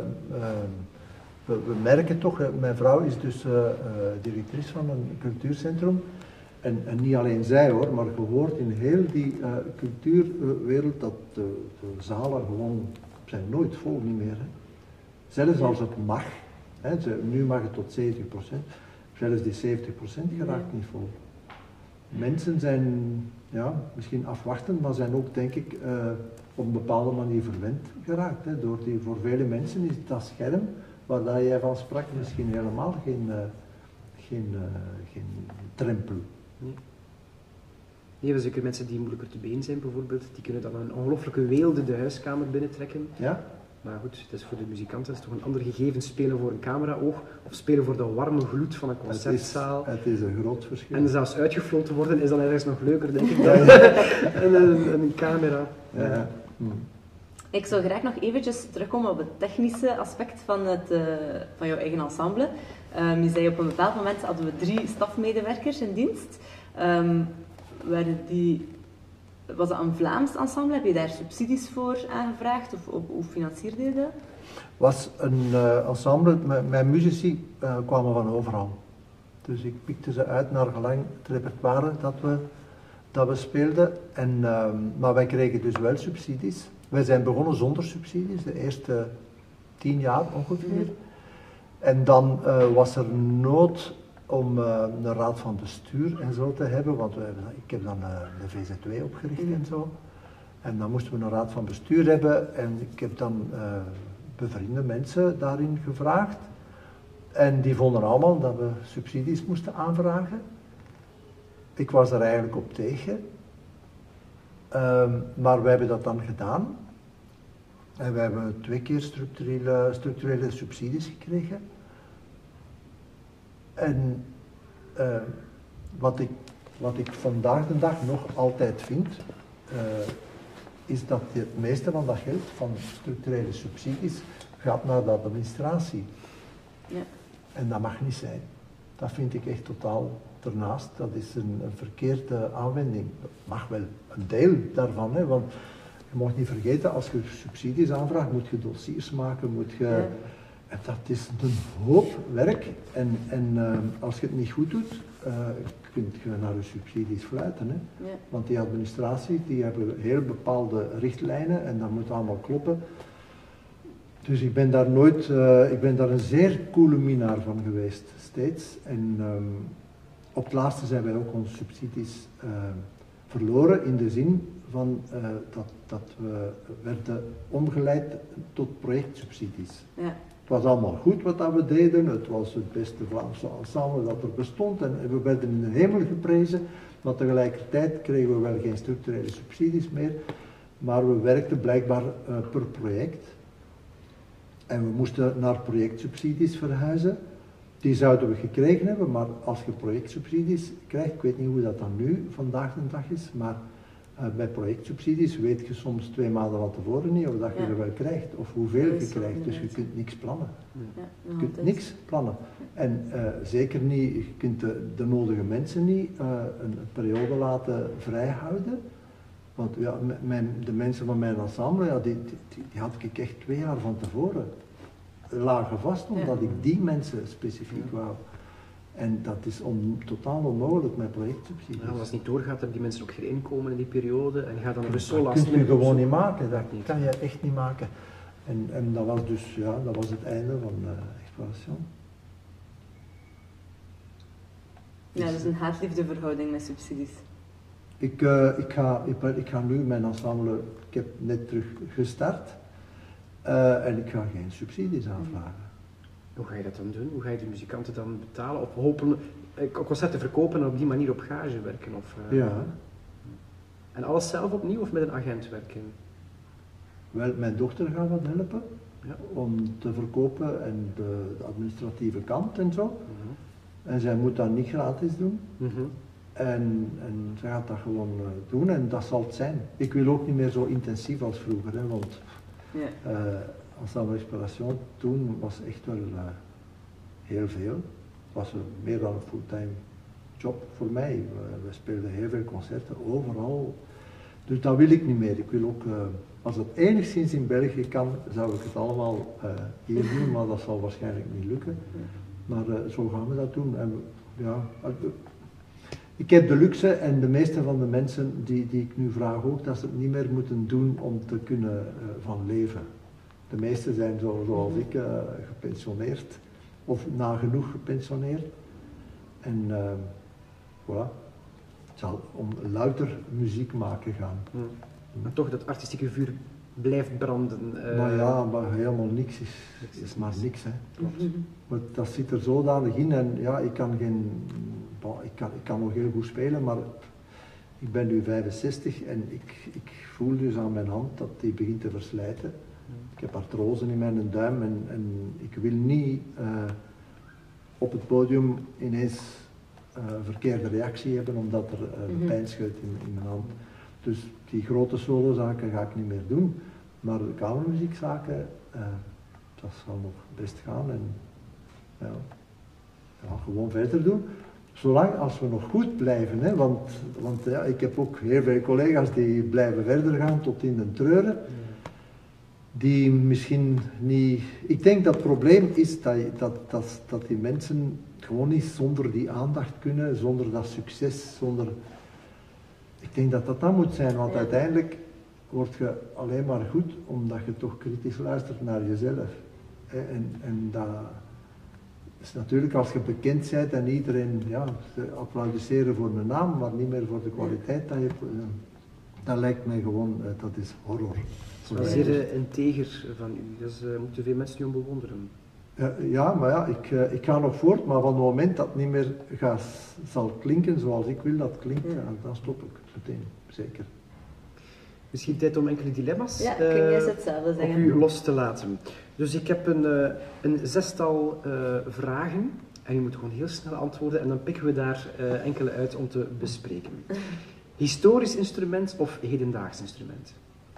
we, we merken toch, hè, mijn vrouw is dus uh, uh, directrice van een cultuurcentrum. En, en niet alleen zij hoor, maar je hoort in heel die uh, cultuurwereld dat de, de zalen gewoon zijn nooit vol niet meer. Hè. Zelfs als het mag, hè, ze, nu mag het tot zeventig procent, zelfs die zeventig procent geraakt Ja. niet vol. Mensen zijn ja, misschien afwachtend, maar zijn ook denk ik uh, op een bepaalde manier verwend geraakt. Hè. Door die, voor vele mensen is dat scherm waar dat jij van sprak misschien helemaal geen, uh, geen, uh, geen drempel. Nee. Nee, zeker mensen die moeilijker te been zijn bijvoorbeeld, die kunnen dan een ongelooflijke weelde de huiskamer binnentrekken. Ja? Maar goed, het is voor de muzikanten het is toch een ander gegeven spelen voor een cameraoog of spelen voor de warme gloed van een concertzaal. Het is, het is een groot verschil. En zelfs uitgefloten worden is dan ergens nog leuker, denk ik, dan een, een, een camera. Ja, ja. Hm. Ik zou graag nog eventjes terugkomen op het technische aspect van, het, uh, van jouw eigen ensemble. Um, je zei op een bepaald moment hadden we drie stafmedewerkers in dienst. Um, werden die, was dat een Vlaams ensemble? Heb je daar subsidies voor aangevraagd? Of, of hoe financierde je dat? Was een uh, ensemble, mijn, mijn muzici uh, kwamen van overal. Dus ik pikte ze uit naar gelang het repertoire dat we, dat we speelden. En, uh, maar wij kregen dus wel subsidies. Wij zijn begonnen zonder subsidies, de eerste tien jaar ongeveer. Mm-hmm. En dan uh, was er nood om uh, een raad van bestuur en zo te hebben, want we hebben, ik heb dan uh, de V Z W opgericht mm-hmm. en zo. En dan moesten we een raad van bestuur hebben en ik heb dan uh, bevriende mensen daarin gevraagd. En die vonden allemaal dat we subsidies moesten aanvragen. Ik was er eigenlijk op tegen. Um, maar wij hebben dat dan gedaan. En we hebben twee keer structurele, structurele subsidies gekregen. En uh, wat, ik, wat ik vandaag de dag nog altijd vind, uh, is dat het meeste van dat geld van structurele subsidies gaat naar de administratie. Ja. En dat mag niet zijn. Dat vind ik echt totaal ernaast. Dat is een, een verkeerde aanwending. Dat mag wel een deel daarvan, hè, want je mag niet vergeten, als je subsidies aanvraagt, moet je dossiers maken, moet je... Ja. En dat is een hoop werk. En, en uh, als je het niet goed doet, uh, kun je naar je subsidies fluiten. Hè. Ja. Want die administratie, die hebben heel bepaalde richtlijnen en dat moet allemaal kloppen. Dus ik ben daar nooit, uh, ik ben daar een zeer coole minnaar van geweest, steeds. En um, op het laatste zijn wij ook onze subsidies uh, verloren in de zin van uh, dat, dat we werden omgeleid tot projectsubsidies. Ja. Het was allemaal goed wat dat we deden, het was het beste Vlaamse ensemble dat er bestond en we werden in de hemel geprezen, maar tegelijkertijd kregen we wel geen structurele subsidies meer, maar we werkten blijkbaar uh, per project en we moesten naar projectsubsidies verhuizen. Die zouden we gekregen hebben, maar als je projectsubsidies krijgt, ik weet niet hoe dat dan nu vandaag de dag is, maar uh, bij projectsubsidies weet je soms twee maanden van tevoren niet of dat je ja. er wel krijgt of hoeveel je krijgt, dus je kunt niks plannen. Ja, je kunt niks plannen. En uh, zeker niet, je kunt de, de nodige mensen niet uh, een, een periode laten vrijhouden, want ja, mijn, de mensen van mijn ensemble, ja, die, die, die had ik echt twee jaar van tevoren lagen vast, omdat ja. ik die mensen specifiek ja. wou. En dat is on, totaal onmogelijk met projectsubsidies. Ja, als het niet doorgaat, hebben die mensen ook geen inkomen in die periode en gaat dan dus zo last. Dat kun je gewoon niet maken, dat niet. kan je echt niet maken. En, en dat was dus, ja, dat was het einde van uh, Exploration. Ja, dat is een haat-liefde met subsidies. Ik, uh, ik, ga, ik, ik ga nu mijn ensemble, ik heb net terug gestart. Uh, en ik ga geen subsidies aanvragen. Hoe ga je dat dan doen? Hoe ga je de muzikanten dan betalen? Of hopen concerten verkopen en op die manier op gage werken? Of, uh... Ja. En alles zelf opnieuw of met een agent werken? Wel, mijn dochter gaat wat helpen ja. om te verkopen en de, de administratieve kant en zo. Mm-hmm. En zij moet dat niet gratis doen. Mm-hmm. En, en zij gaat dat gewoon uh, doen en dat zal het zijn. Ik wil ook niet meer zo intensief als vroeger, hè, want ja. uh, Ensemble Exploration toen was echt wel uh, heel veel. Het was uh, meer dan een fulltime job voor mij. We, we speelden heel veel concerten, overal. Dus dat wil ik niet meer. Ik wil ook, uh, als het enigszins in België kan, zou ik het allemaal uh, hier doen, maar dat zal waarschijnlijk niet lukken. Maar uh, zo gaan we dat doen. En, ja, uh, ik heb de luxe en de meeste van de mensen die, die ik nu vraag ook, dat ze het niet meer moeten doen om te kunnen uh, van leven. De meesten zijn zo, zoals ik uh, gepensioneerd of nagenoeg gepensioneerd. En uh, voilà, het zal om louter muziek maken gaan. Hmm. Maar toch dat artistieke vuur blijft branden. Uh... Maar ja, maar helemaal niks is, is maar niks. Hè. Klopt. Maar dat zit er zodanig in en ja, ik kan geen, bah, ik kan, ik kan nog heel goed spelen, maar ik ben nu vijfenzestig en ik, ik voel dus aan mijn hand dat die begint te verslijten. Ik heb artrose in mijn duim en, en ik wil niet uh, op het podium ineens uh, verkeerde reactie hebben omdat er uh, mm-hmm. pijn scheurt in, in mijn hand. Dus die grote solozaken ga ik niet meer doen, maar de kamermuziekzaken, uh, dat zal nog best gaan en ja, ja, gewoon verder doen. Zolang als we nog goed blijven, hè, want, want ja, ik heb ook heel veel collega's die blijven verder gaan tot in de treuren. Die misschien niet... Ik denk dat het probleem is dat, dat, dat, dat die mensen gewoon niet zonder die aandacht kunnen, zonder dat succes, zonder... Ik denk dat dat dat moet zijn, want uiteindelijk word je alleen maar goed omdat je toch kritisch luistert naar jezelf. En, en dat is natuurlijk als je bekend bent en iedereen, ja, ze applaudisseren voor de naam, maar niet meer voor de kwaliteit dat je... Dat lijkt mij gewoon, dat is horror. Dat is zeer uh, integer van u, dus uh, moeten veel mensen u om bewonderen. Ja, ja, maar ja, ik, uh, ik ga nog voort, maar van het moment dat het niet meer gaat, zal klinken zoals ik wil dat het klinkt, ja. Ja, dan stop ik meteen, zeker. Misschien tijd om enkele dilemma's ja, kun jij hetzelfde zeggen. op u los te laten. Dus ik heb een, uh, een zestal uh, vragen en u moet gewoon heel snel antwoorden en dan pikken we daar uh, enkele uit om te bespreken. Historisch instrument of hedendaags instrument?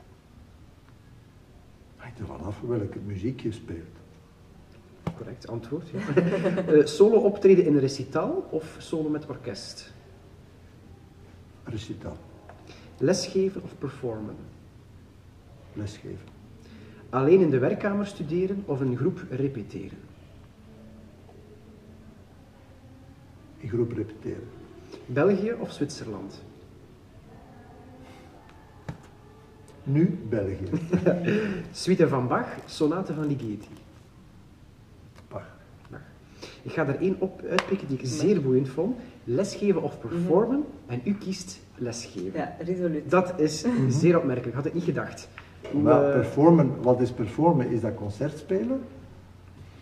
Hangt er vanaf welke muziek je speelt. Correct antwoord, ja. uh, solo optreden in een recital of solo met orkest? Recital. Lesgeven of performen? Lesgeven. Alleen in de werkkamer studeren of in groep repeteren? In groep repeteren. België of Zwitserland? Nu België. Suite van Bach, sonate van Ligeti. Bach. Bach. Ik ga er één op uitpikken die ik zeer boeiend vond. Lesgeven of performen. Mm-hmm. En u kiest lesgeven. Ja, resoluut. Dat is mm-hmm. zeer opmerkelijk. Had ik niet gedacht. Maar performen, wat is performen? Is dat concert spelen?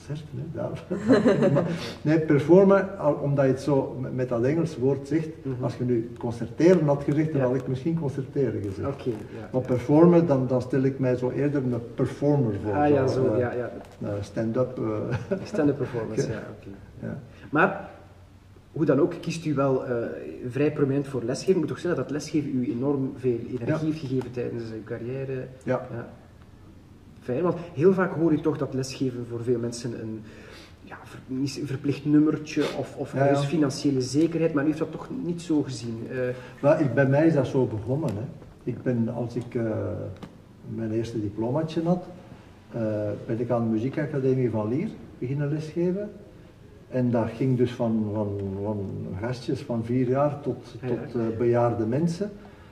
concerten. Hè, daar, daar. Maar, nee, performen, omdat je het zo met, met dat Engels woord zegt, mm-hmm. als je nu concerteren had gezegd, dan ja. had ik misschien concerteren gezegd. Okay, ja, maar ja. performen, dan, dan stel ik mij zo eerder een performer voor. Ah ja, zo, zo, uh, ja, ja. Uh, stand-up. Uh. Stand-up performance, ja, oké. Okay. Ja. Maar, hoe dan ook, kiest u wel uh, vrij prominent voor lesgeven. Ik moet toch zeggen dat dat lesgeven u enorm veel energie ja. heeft gegeven tijdens uw carrière. Ja. ja. Fijn, want heel vaak hoor je toch dat lesgeven voor veel mensen een, ja, ver, een verplicht nummertje of, of ja, ja. financiële zekerheid, maar u heeft dat toch niet zo gezien? Uh, maar ik, bij mij is dat zo begonnen. Hè. Ik ben, als ik uh, mijn eerste diplomaatje had, uh, ben ik aan de muziekacademie van Lier beginnen lesgeven. En dat ging dus van, van, van gastjes van vier jaar tot, ja, tot uh, bejaarde mensen.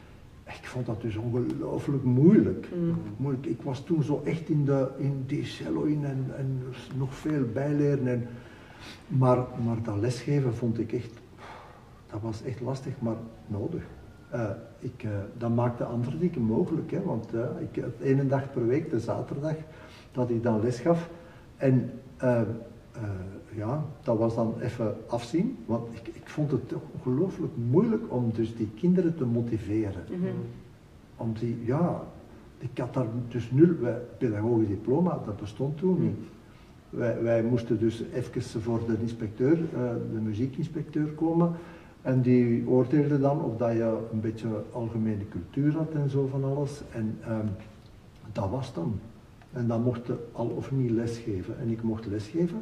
Ik vond dat dus ongelooflijk moeilijk. Mm. moeilijk. Ik was toen zo echt in, de, in die cello in en, en nog veel bijleren. En, maar, maar dat lesgeven vond ik echt, dat was echt lastig, maar nodig. Uh, ik, uh, dat maakte andere dingen mogelijk, hè, want uh, ik had één dag per week, de zaterdag, dat ik dan les gaf. En uh, uh, ja, dat was dan even afzien, want ik, ik vond het ongelooflijk moeilijk om dus die kinderen te motiveren. Mm-hmm. Om die, ja, ik had daar dus nul, wij, pedagogisch diploma, dat bestond toen niet. Wij, wij moesten dus even voor de inspecteur, uh, de muziekinspecteur komen en die oordeelde dan of dat je een beetje algemene cultuur had en zo van alles. En um, dat was dan. En dan mocht je al of niet lesgeven. En ik mocht lesgeven.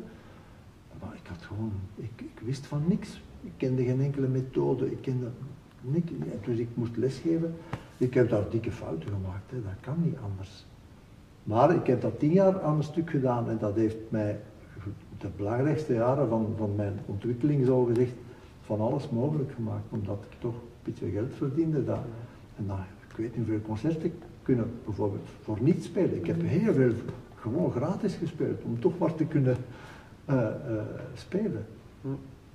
Maar ik had gewoon, ik, ik wist van niks. Ik kende geen enkele methode, ik kende niks. Dus ik moest lesgeven. Ik heb daar dikke fouten gemaakt, hè. Dat kan niet anders. Maar ik heb dat tien jaar aan een stuk gedaan en dat heeft mij de belangrijkste jaren van, van mijn ontwikkeling, zo gezegd, van alles mogelijk gemaakt. Omdat ik toch een beetje geld verdiende daar. En dan, ik weet niet hoeveel concerten kunnen bijvoorbeeld voor niets spelen. Ik heb heel veel gewoon gratis gespeeld, om toch maar te kunnen Uh, uh, spelen. Hm.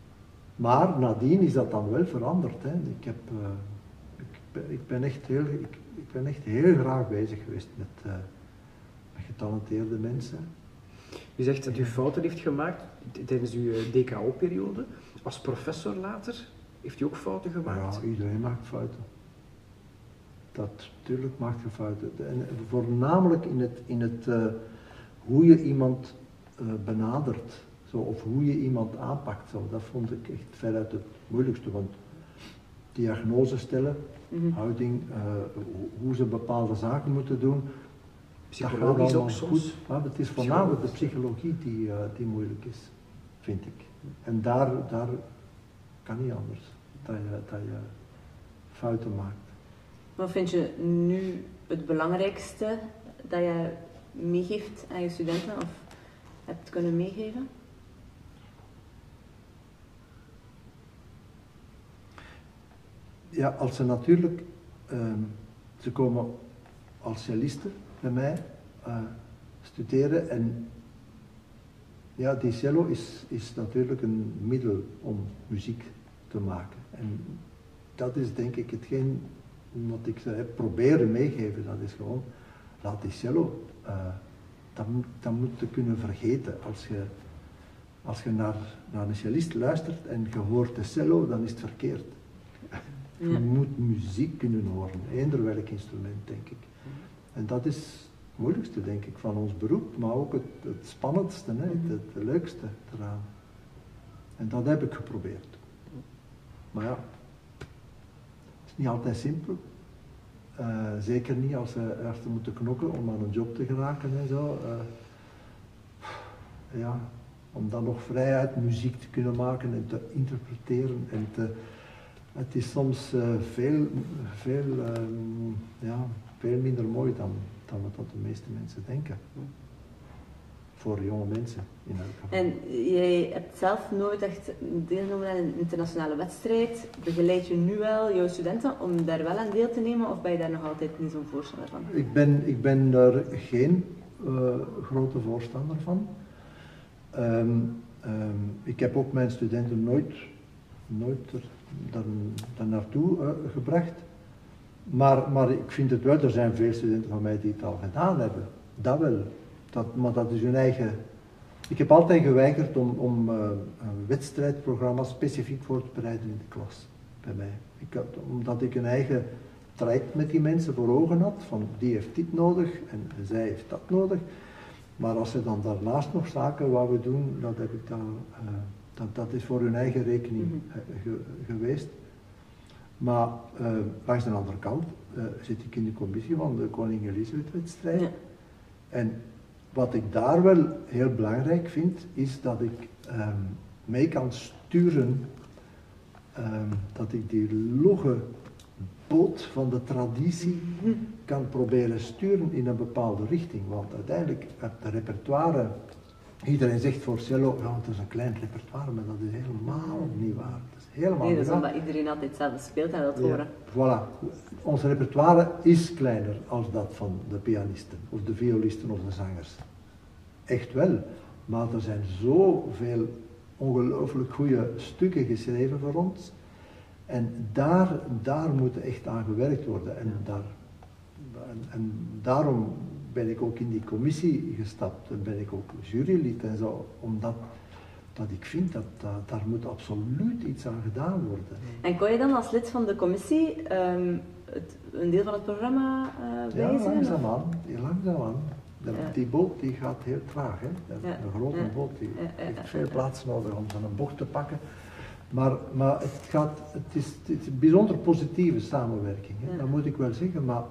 Maar nadien is dat dan wel veranderd. Hè. Ik, heb, uh, ik, ben, ik, ben echt heel, ik, ik ben echt heel graag bezig geweest met, uh, met getalenteerde mensen. U zegt dat u fouten heeft gemaakt tijdens uw D K O-periode. Als professor later, heeft u ook fouten gemaakt? Ja, iedereen maakt fouten. Dat, natuurlijk maakt je fouten. En voornamelijk in het, in het uh, hoe je iemand Uh, benadert, zo, of hoe je iemand aanpakt. Zo. Dat vond ik echt veruit het moeilijkste, want diagnose stellen, mm-hmm. houding, uh, hoe ze bepaalde zaken moeten doen, psychologisch ook soms. Goed. Maar het is voornamelijk de psychologie die, uh, die moeilijk is, vind ik. En daar, daar kan niet anders, dat je, dat je fouten maakt. Wat vind je nu het belangrijkste dat je meegeeft aan je studenten? Of hebt kunnen meegeven? Ja, als ze natuurlijk, uh, ze komen als cellisten bij mij uh, studeren en ja, die cello is, is natuurlijk een middel om muziek te maken. En dat is denk ik hetgeen wat ik ze heb proberen meegeven, dat is gewoon, laat die cello uh, Dat moet, dat moet je kunnen vergeten. Als je, als je naar, naar een cellist luistert en je hoort de cello, dan is het verkeerd. Ja. Je moet muziek kunnen horen, eender welk instrument, denk ik. En dat is het moeilijkste, denk ik, van ons beroep, maar ook het, het spannendste, hè, het, het leukste eraan. En dat heb ik geprobeerd. Maar ja, het is niet altijd simpel. Uh, zeker niet als ze eerst moeten knokken om aan een job te geraken en zo. Uh, ja, om dan nog vrijuit muziek te kunnen maken en te interpreteren. En te, het is soms uh, veel, veel, um, ja, veel minder mooi dan, dan wat de meeste mensen denken. Voor jonge mensen in elk geval. En jij hebt zelf nooit echt deelgenomen aan een internationale wedstrijd. Begeleid je nu wel jouw studenten om daar wel aan deel te nemen of ben je daar nog altijd niet zo'n voorstander van? Ik ben, ik ben daar geen uh, grote voorstander van. Um, um, ik heb ook mijn studenten nooit, nooit er, daar, daar naartoe uh, gebracht. Maar, maar ik vind het wel, er zijn veel studenten van mij die het al gedaan hebben. Dat wel. Dat, maar dat is hun eigen ik heb altijd geweigerd om, om uh, een wedstrijdprogramma specifiek voor te bereiden in de klas, bij mij. Ik had, omdat ik een eigen traject met die mensen voor ogen had, van die heeft dit nodig en zij heeft dat nodig. Maar als ze dan daarnaast nog zaken wouden doen, dat, heb ik dan, uh, dat, dat is voor hun eigen rekening uh, ge, geweest. Maar uh, langs de andere kant uh, zit ik in de commissie van de Koningin Elisabeth-wedstrijd. Ja. En wat ik daar wel heel belangrijk vind, is dat ik um, mee kan sturen, um, dat ik die logge boot van de traditie kan proberen sturen in een bepaalde richting. Want uiteindelijk, het repertoire, iedereen zegt voor cello, ja, het is een klein repertoire, maar dat is helemaal niet waar. Dat is helemaal nee, dat is omdat iedereen altijd hetzelfde speelt en dat horen. Ja, voilà. Ons repertoire is kleiner als dat van de pianisten, of de violisten of de zangers. Echt wel, maar er zijn zoveel ongelooflijk goede stukken geschreven voor ons. En daar, daar moet echt aan gewerkt worden. En, daar, en, en daarom ben ik ook in die commissie gestapt en ben ik ook jurylid en zo, omdat dat ik vind dat, dat daar moet absoluut iets aan gedaan worden. En kon je dan als lid van de commissie um, het, een deel van het programma uh, wijzigen? Ja, langzaamaan. Langzaamaan. De, ja. Die boot die gaat heel traag, hè. De, ja. de grote ja. boot die ja, ja, heeft ja, veel ja. plaats nodig om zo'n bocht te pakken. Maar, maar het, gaat, het, is, het is een bijzonder positieve samenwerking, hè. Ja. Dat moet ik wel zeggen, maar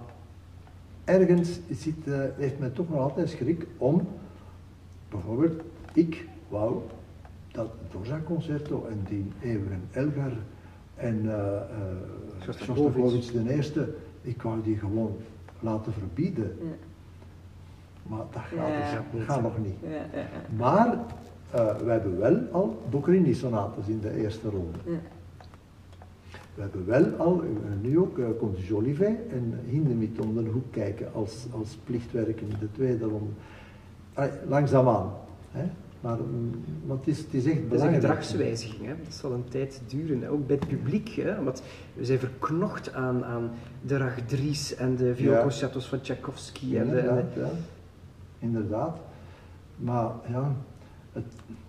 ergens zit, uh, heeft men toch nog altijd schrik om, bijvoorbeeld, ik wou dat Dvořák-concerto en die eeuwige Elgar en uh, uh, Shostakovich de Eerste, ik wou die gewoon laten verbieden. Ja. Maar dat gaat, ja, dus, gaat nog niet. Ja, ja, ja. Maar uh, we hebben wel al Boccherini-sonates in de eerste ronde. Ja. We hebben wel al, nu ook, uh, komt Jolivet en Hindemith om de hoek kijken als, als plichtwerken in de tweede ronde. Allee, langzaamaan. Hè? Maar, maar het, is, het is echt belangrijk. Het is een gedragswijziging, hè? Dat zal een tijd duren. Ook bij het publiek, hè? Want we zijn verknocht aan, aan de Ragdries en de vioolconcertos ja. van Tchaikovsky. En inderdaad, de, en de... ja. Inderdaad. Maar ja, het,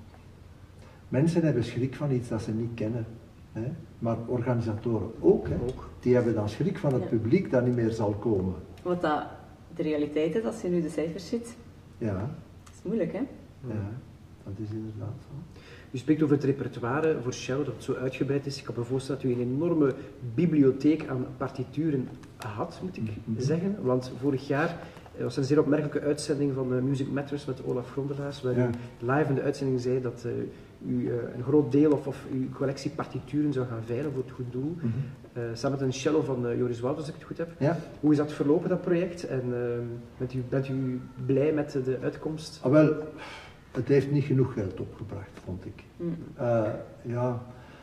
mensen hebben schrik van iets dat ze niet kennen. Hè? Maar organisatoren ook, hè? ook. Die hebben dan schrik van het ja. publiek dat niet meer zal komen. Wat dat de realiteit is, als je nu de cijfers ziet, ja. dat is moeilijk, hè? Ja, dat is inderdaad zo. U spreekt over het repertoire voor cello, dat het zo uitgebreid is. Ik kan me voorstellen dat u een enorme bibliotheek aan partituren had, moet ik mm-hmm. zeggen. Want vorig jaar was er een zeer opmerkelijke uitzending van uh, Music Matters met Olaf Grondelaars, waar ja. u live in de uitzending zei dat uh, u uh, een groot deel of, of uw collectie partituren zou gaan veilen voor het goed doel. Mm-hmm. uh, samen met een cello van uh, Joris Wouters, als ik het goed heb. Ja. Hoe is dat verlopen, dat project? En uh, bent, u, bent u blij met de uitkomst? Ah, wel, het heeft niet genoeg geld opgebracht, vond ik. Mm. Uh, ja,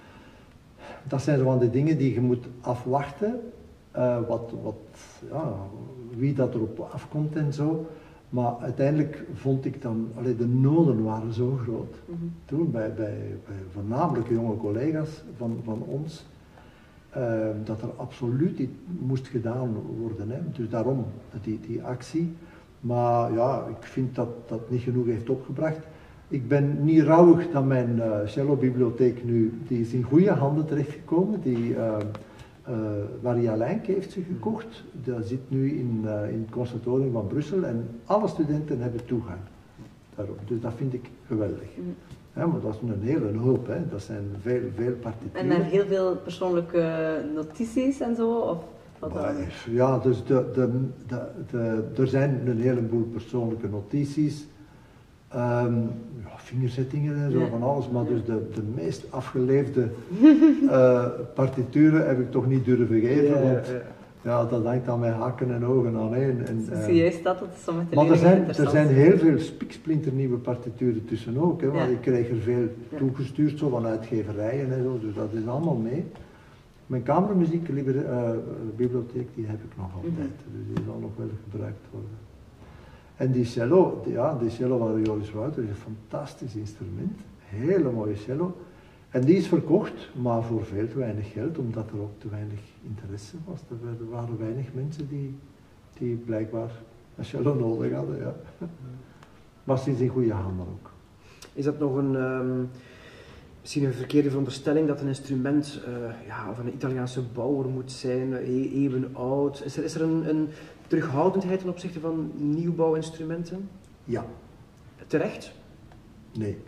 dat zijn zo van de dingen die je moet afwachten, uh, wat, wat, ja, wie dat erop afkomt en zo. Maar uiteindelijk vond ik dan, allee, de noden waren zo groot. Mm-hmm. Toen bij, bij, bij voornamelijk jonge collega's van, van ons, uh, dat er absoluut iets moest gedaan worden. Hè. Dus daarom die, die actie. Maar ja, ik vind dat dat niet genoeg heeft opgebracht. Ik ben niet rouwig dat mijn uh, cello-bibliotheek nu, die is in goede handen terechtgekomen. Die, uh, uh, Maria Lijnke heeft ze gekocht. Dat zit nu in, uh, in het conservatorium van Brussel en alle studenten hebben toegang daarop. Dus dat vind ik geweldig. Mm. Ja, maar dat is een hele hoop, hè. Dat zijn veel, veel partituren. En dan heel veel persoonlijke notities en zo? Of? Maar, ja, dus de, de, de, de, er zijn een heleboel persoonlijke notities, um, ja, vingerzettingen en zo ja. van alles, maar dus de, de meest afgeleefde uh, partituren heb ik toch niet durven geven, ja, want ja. ja, dat hangt aan mijn hakken en ogen aan één. En, uh, zie je dat, dat is zo met de maar er zijn, er zijn heel veel spiksplinternieuwe partituren tussen ook, hè, want ja. ik krijg er veel ja. toegestuurd zo van uitgeverijen en zo, dus dat is allemaal mee. Mijn kamermuziekbibliotheek, die heb ik nog altijd, mm-hmm. dus die zal nog wel gebruikt worden. En die cello, die, ja, die cello van Joris Wouters is een fantastisch instrument, hele mooie cello. En die is verkocht, maar voor veel te weinig geld, omdat er ook te weinig interesse was. Er waren weinig mensen die, die blijkbaar een cello nodig hadden, ja. Maar ze is in goede handen ook. Is dat nog een, um, misschien een verkeerde veronderstelling dat een instrument uh, ja, van een Italiaanse bouwer moet zijn, e eeuwen oud? Is er, is er een, een terughoudendheid ten opzichte van nieuwbouwinstrumenten? Ja. Terecht? Nee.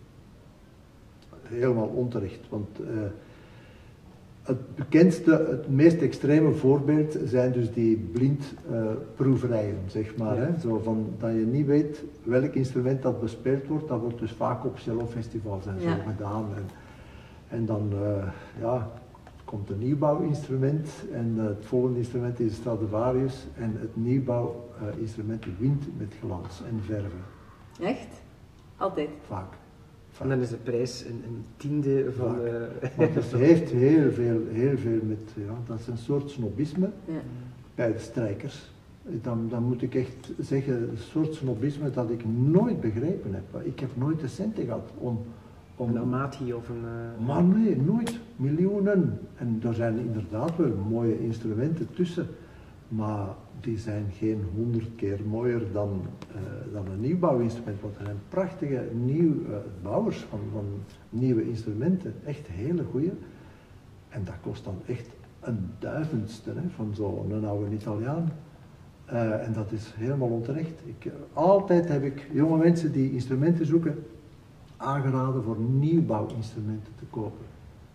Helemaal onterecht, want uh, het bekendste, het meest extreme voorbeeld zijn dus die blindproeverijen, uh, zeg maar. Ja. Hè? Zo van, dat je niet weet welk instrument dat bespeeld wordt, dat wordt dus vaak op cellofestivals en zo ja. gedaan. En, en dan uh, ja, komt een nieuwbouwinstrument en uh, het volgende instrument is Stradivarius en het nieuwbouwinstrument uh, wint met glans en verven. Echt? Altijd? Vaak. En dan is de prijs een, een tiende van... Uh... Want het heeft heel veel, heel veel met... Ja, dat is een soort snobisme ja. bij de strijkers. Dan, dan moet ik echt zeggen, een soort snobisme dat ik nooit begrepen heb. Ik heb nooit de centen gehad om... om een Amati of een... Uh... Maar nee, nooit. Miljoenen. En er zijn inderdaad wel mooie instrumenten tussen. Maar die zijn geen honderd keer mooier dan, uh, dan een nieuwbouwinstrument. Want er zijn prachtige nieuwbouwers uh, van, van nieuwe instrumenten. Echt hele goede. En dat kost dan echt een duizendste hè, van zo'n oude Italiaan. Uh, en dat is helemaal onterecht. Ik, uh, altijd heb ik jonge mensen die instrumenten zoeken aangeraden voor nieuwbouwinstrumenten te kopen.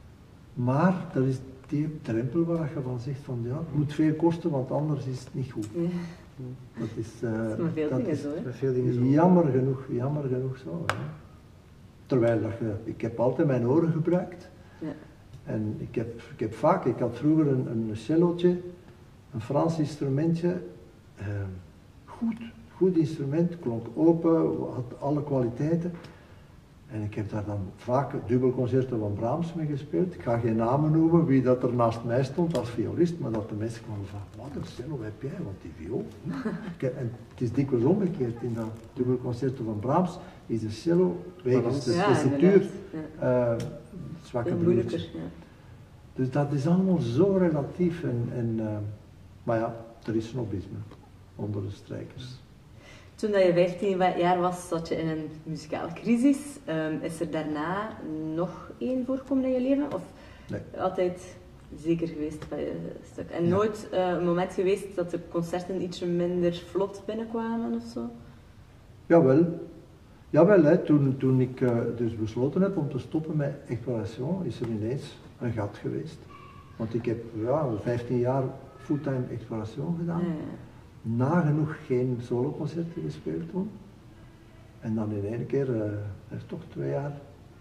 Maar dat is die drempel waar je van zegt van ja, het moet veel kosten, want anders is het niet goed. Ja. Dat is, uh, dat is met veel dat dingen is zo, hè? Veel dingen zo. Jammer genoeg, jammer genoeg zo. Hè. Terwijl dat je, ik heb altijd mijn oren gebruikt. Ja. En ik heb, ik heb vaak, ik had vroeger een, een cellootje, een Frans instrumentje, uh, goed, goed instrument, klonk open, had alle kwaliteiten. En ik heb daar dan vaak dubbelconcerten van Brahms mee gespeeld. Ik ga geen namen noemen wie dat er naast mij stond als violist, maar dat de mensen kwamen van, wat een cello heb jij, want die viool. En het is dikwijls omgekeerd, in dat dubbelconcerten van Brahms is de cello, wegens de tessituur, ja, uh, zwakker moeilijker. Ja. Dus dat is allemaal zo relatief. En, en, uh, maar ja, er is snobisme onder de strijkers. Toen dat je vijftien jaar was, zat je in een muzikale crisis. Um, is er daarna nog één voorkomen in je leven? Of nee. Altijd zeker geweest bij je stuk? En ja. nooit uh, een moment geweest dat de concerten ietsje minder vlot binnenkwamen of zo? Jawel. Jawel, hè. Toen, toen ik uh, dus besloten heb om te stoppen met exploration, is er ineens een gat geweest. Want ik heb ja, vijftien jaar fulltime exploration gedaan. Ja. Nagenoeg geen soloconcerten gespeeld toen. En dan in één keer, uh, dat is toch twee jaar.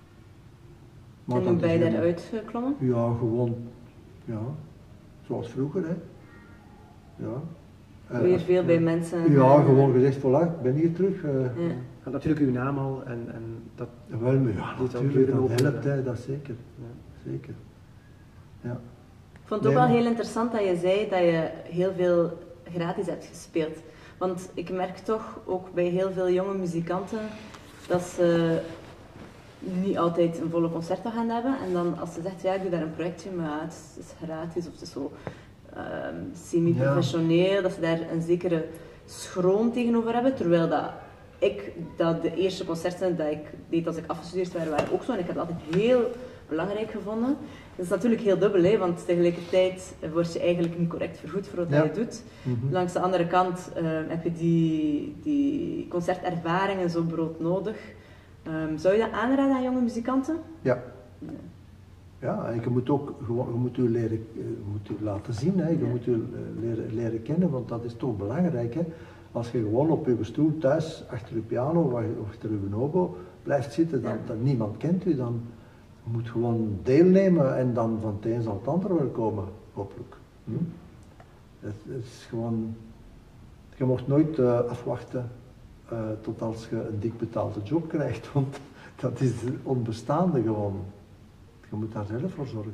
Maar en hoe ben je daaruit geklommen? Ja, gewoon, ja, zoals vroeger, hè. Ja. Uh, Weer veel uh, bij mensen? Ja, uh, gewoon gezegd, voilà, ik ben hier terug. Uh, ja. En natuurlijk uw naam al en, en dat... Wel, ja, natuurlijk, dat helpt, hè, dat zeker. Ja. Zeker. Ja. Ik vond het ook nee, wel heel interessant dat je zei dat je heel veel gratis hebt gespeeld. Want ik merk toch ook bij heel veel jonge muzikanten dat ze niet altijd een volle concert gaan hebben. En dan als ze zegt, ja ik doe daar een projectje, maar het is, het is gratis of het is zo um, semi-professioneel, ja. dat ze daar een zekere schroom tegenover hebben. Terwijl dat ik, dat de eerste concerten dat ik deed als ik afgestudeerd was, waren ook zo. En ik heb het altijd heel belangrijk gevonden. Dat is natuurlijk heel dubbel, hè, want tegelijkertijd word je eigenlijk niet correct vergoed voor wat ja. je doet. Mm-hmm. Langs de andere kant uh, heb je die, die concertervaringen zo broodnodig. Um, zou je dat aanraden aan jonge muzikanten? Ja. Ja, ja en je moet ook gewoon, je moet je leren je moet je laten zien, hè. Je ja. moet je leren, leren kennen, want dat is toch belangrijk. Hè. Als je gewoon op je stoel thuis achter je piano of achter je oboe blijft zitten, dan, ja. dan niemand kent u, dan je moet gewoon deelnemen en dan van het een zal het ander wel komen, hopelijk. Hm? Het, het is gewoon, je mocht nooit uh, afwachten uh, tot als je een dik betaalde job krijgt, want dat is onbestaande gewoon. Je moet daar zelf voor zorgen.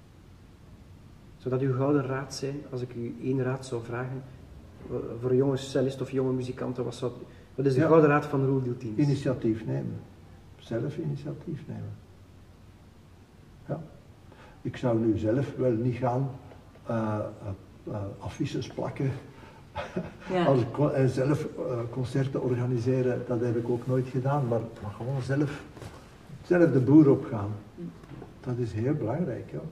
Zou dat uw gouden raad zijn, als ik u één raad zou vragen, voor een jonge cellist of jonge muzikanten, wat, zou, wat is de ja. gouden raad van Roel Dieltiens? Initiatief nemen. Zelf initiatief nemen. Ja. Ik zou nu zelf wel niet gaan uh, uh, uh, affiches plakken ja. als ik, en zelf uh, concerten organiseren, dat heb ik ook nooit gedaan, maar, maar gewoon zelf zelf de boer opgaan. Dat is heel belangrijk, ja.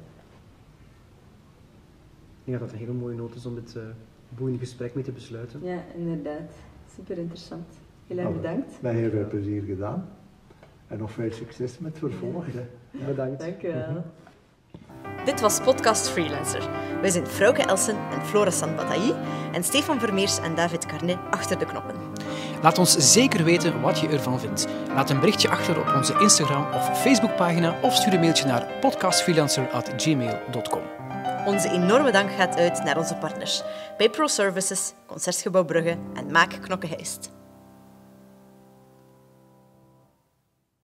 Ik denk dat dat een hele mooie noot is om dit uh, boeiende gesprek mee te besluiten. Ja, inderdaad. Super interessant. Heel erg bedankt. Mij heel veel plezier gedaan. En nog veel succes met het vervolg. Ja. Bedankt. Dank u wel. Dit was Podcast Freelancer. Wij zijn Frauke Elsen en Flora Sanbatailly en Stefan Vermeers en David Carnet achter de knoppen. Laat ons zeker weten wat je ervan vindt. Laat een berichtje achter op onze Instagram of Facebookpagina of stuur een mailtje naar podcastfreelancer at gmail dot com. Onze enorme dank gaat uit naar onze partners bij ProServices, Concertgebouw Brugge en Maak Knokke Heist.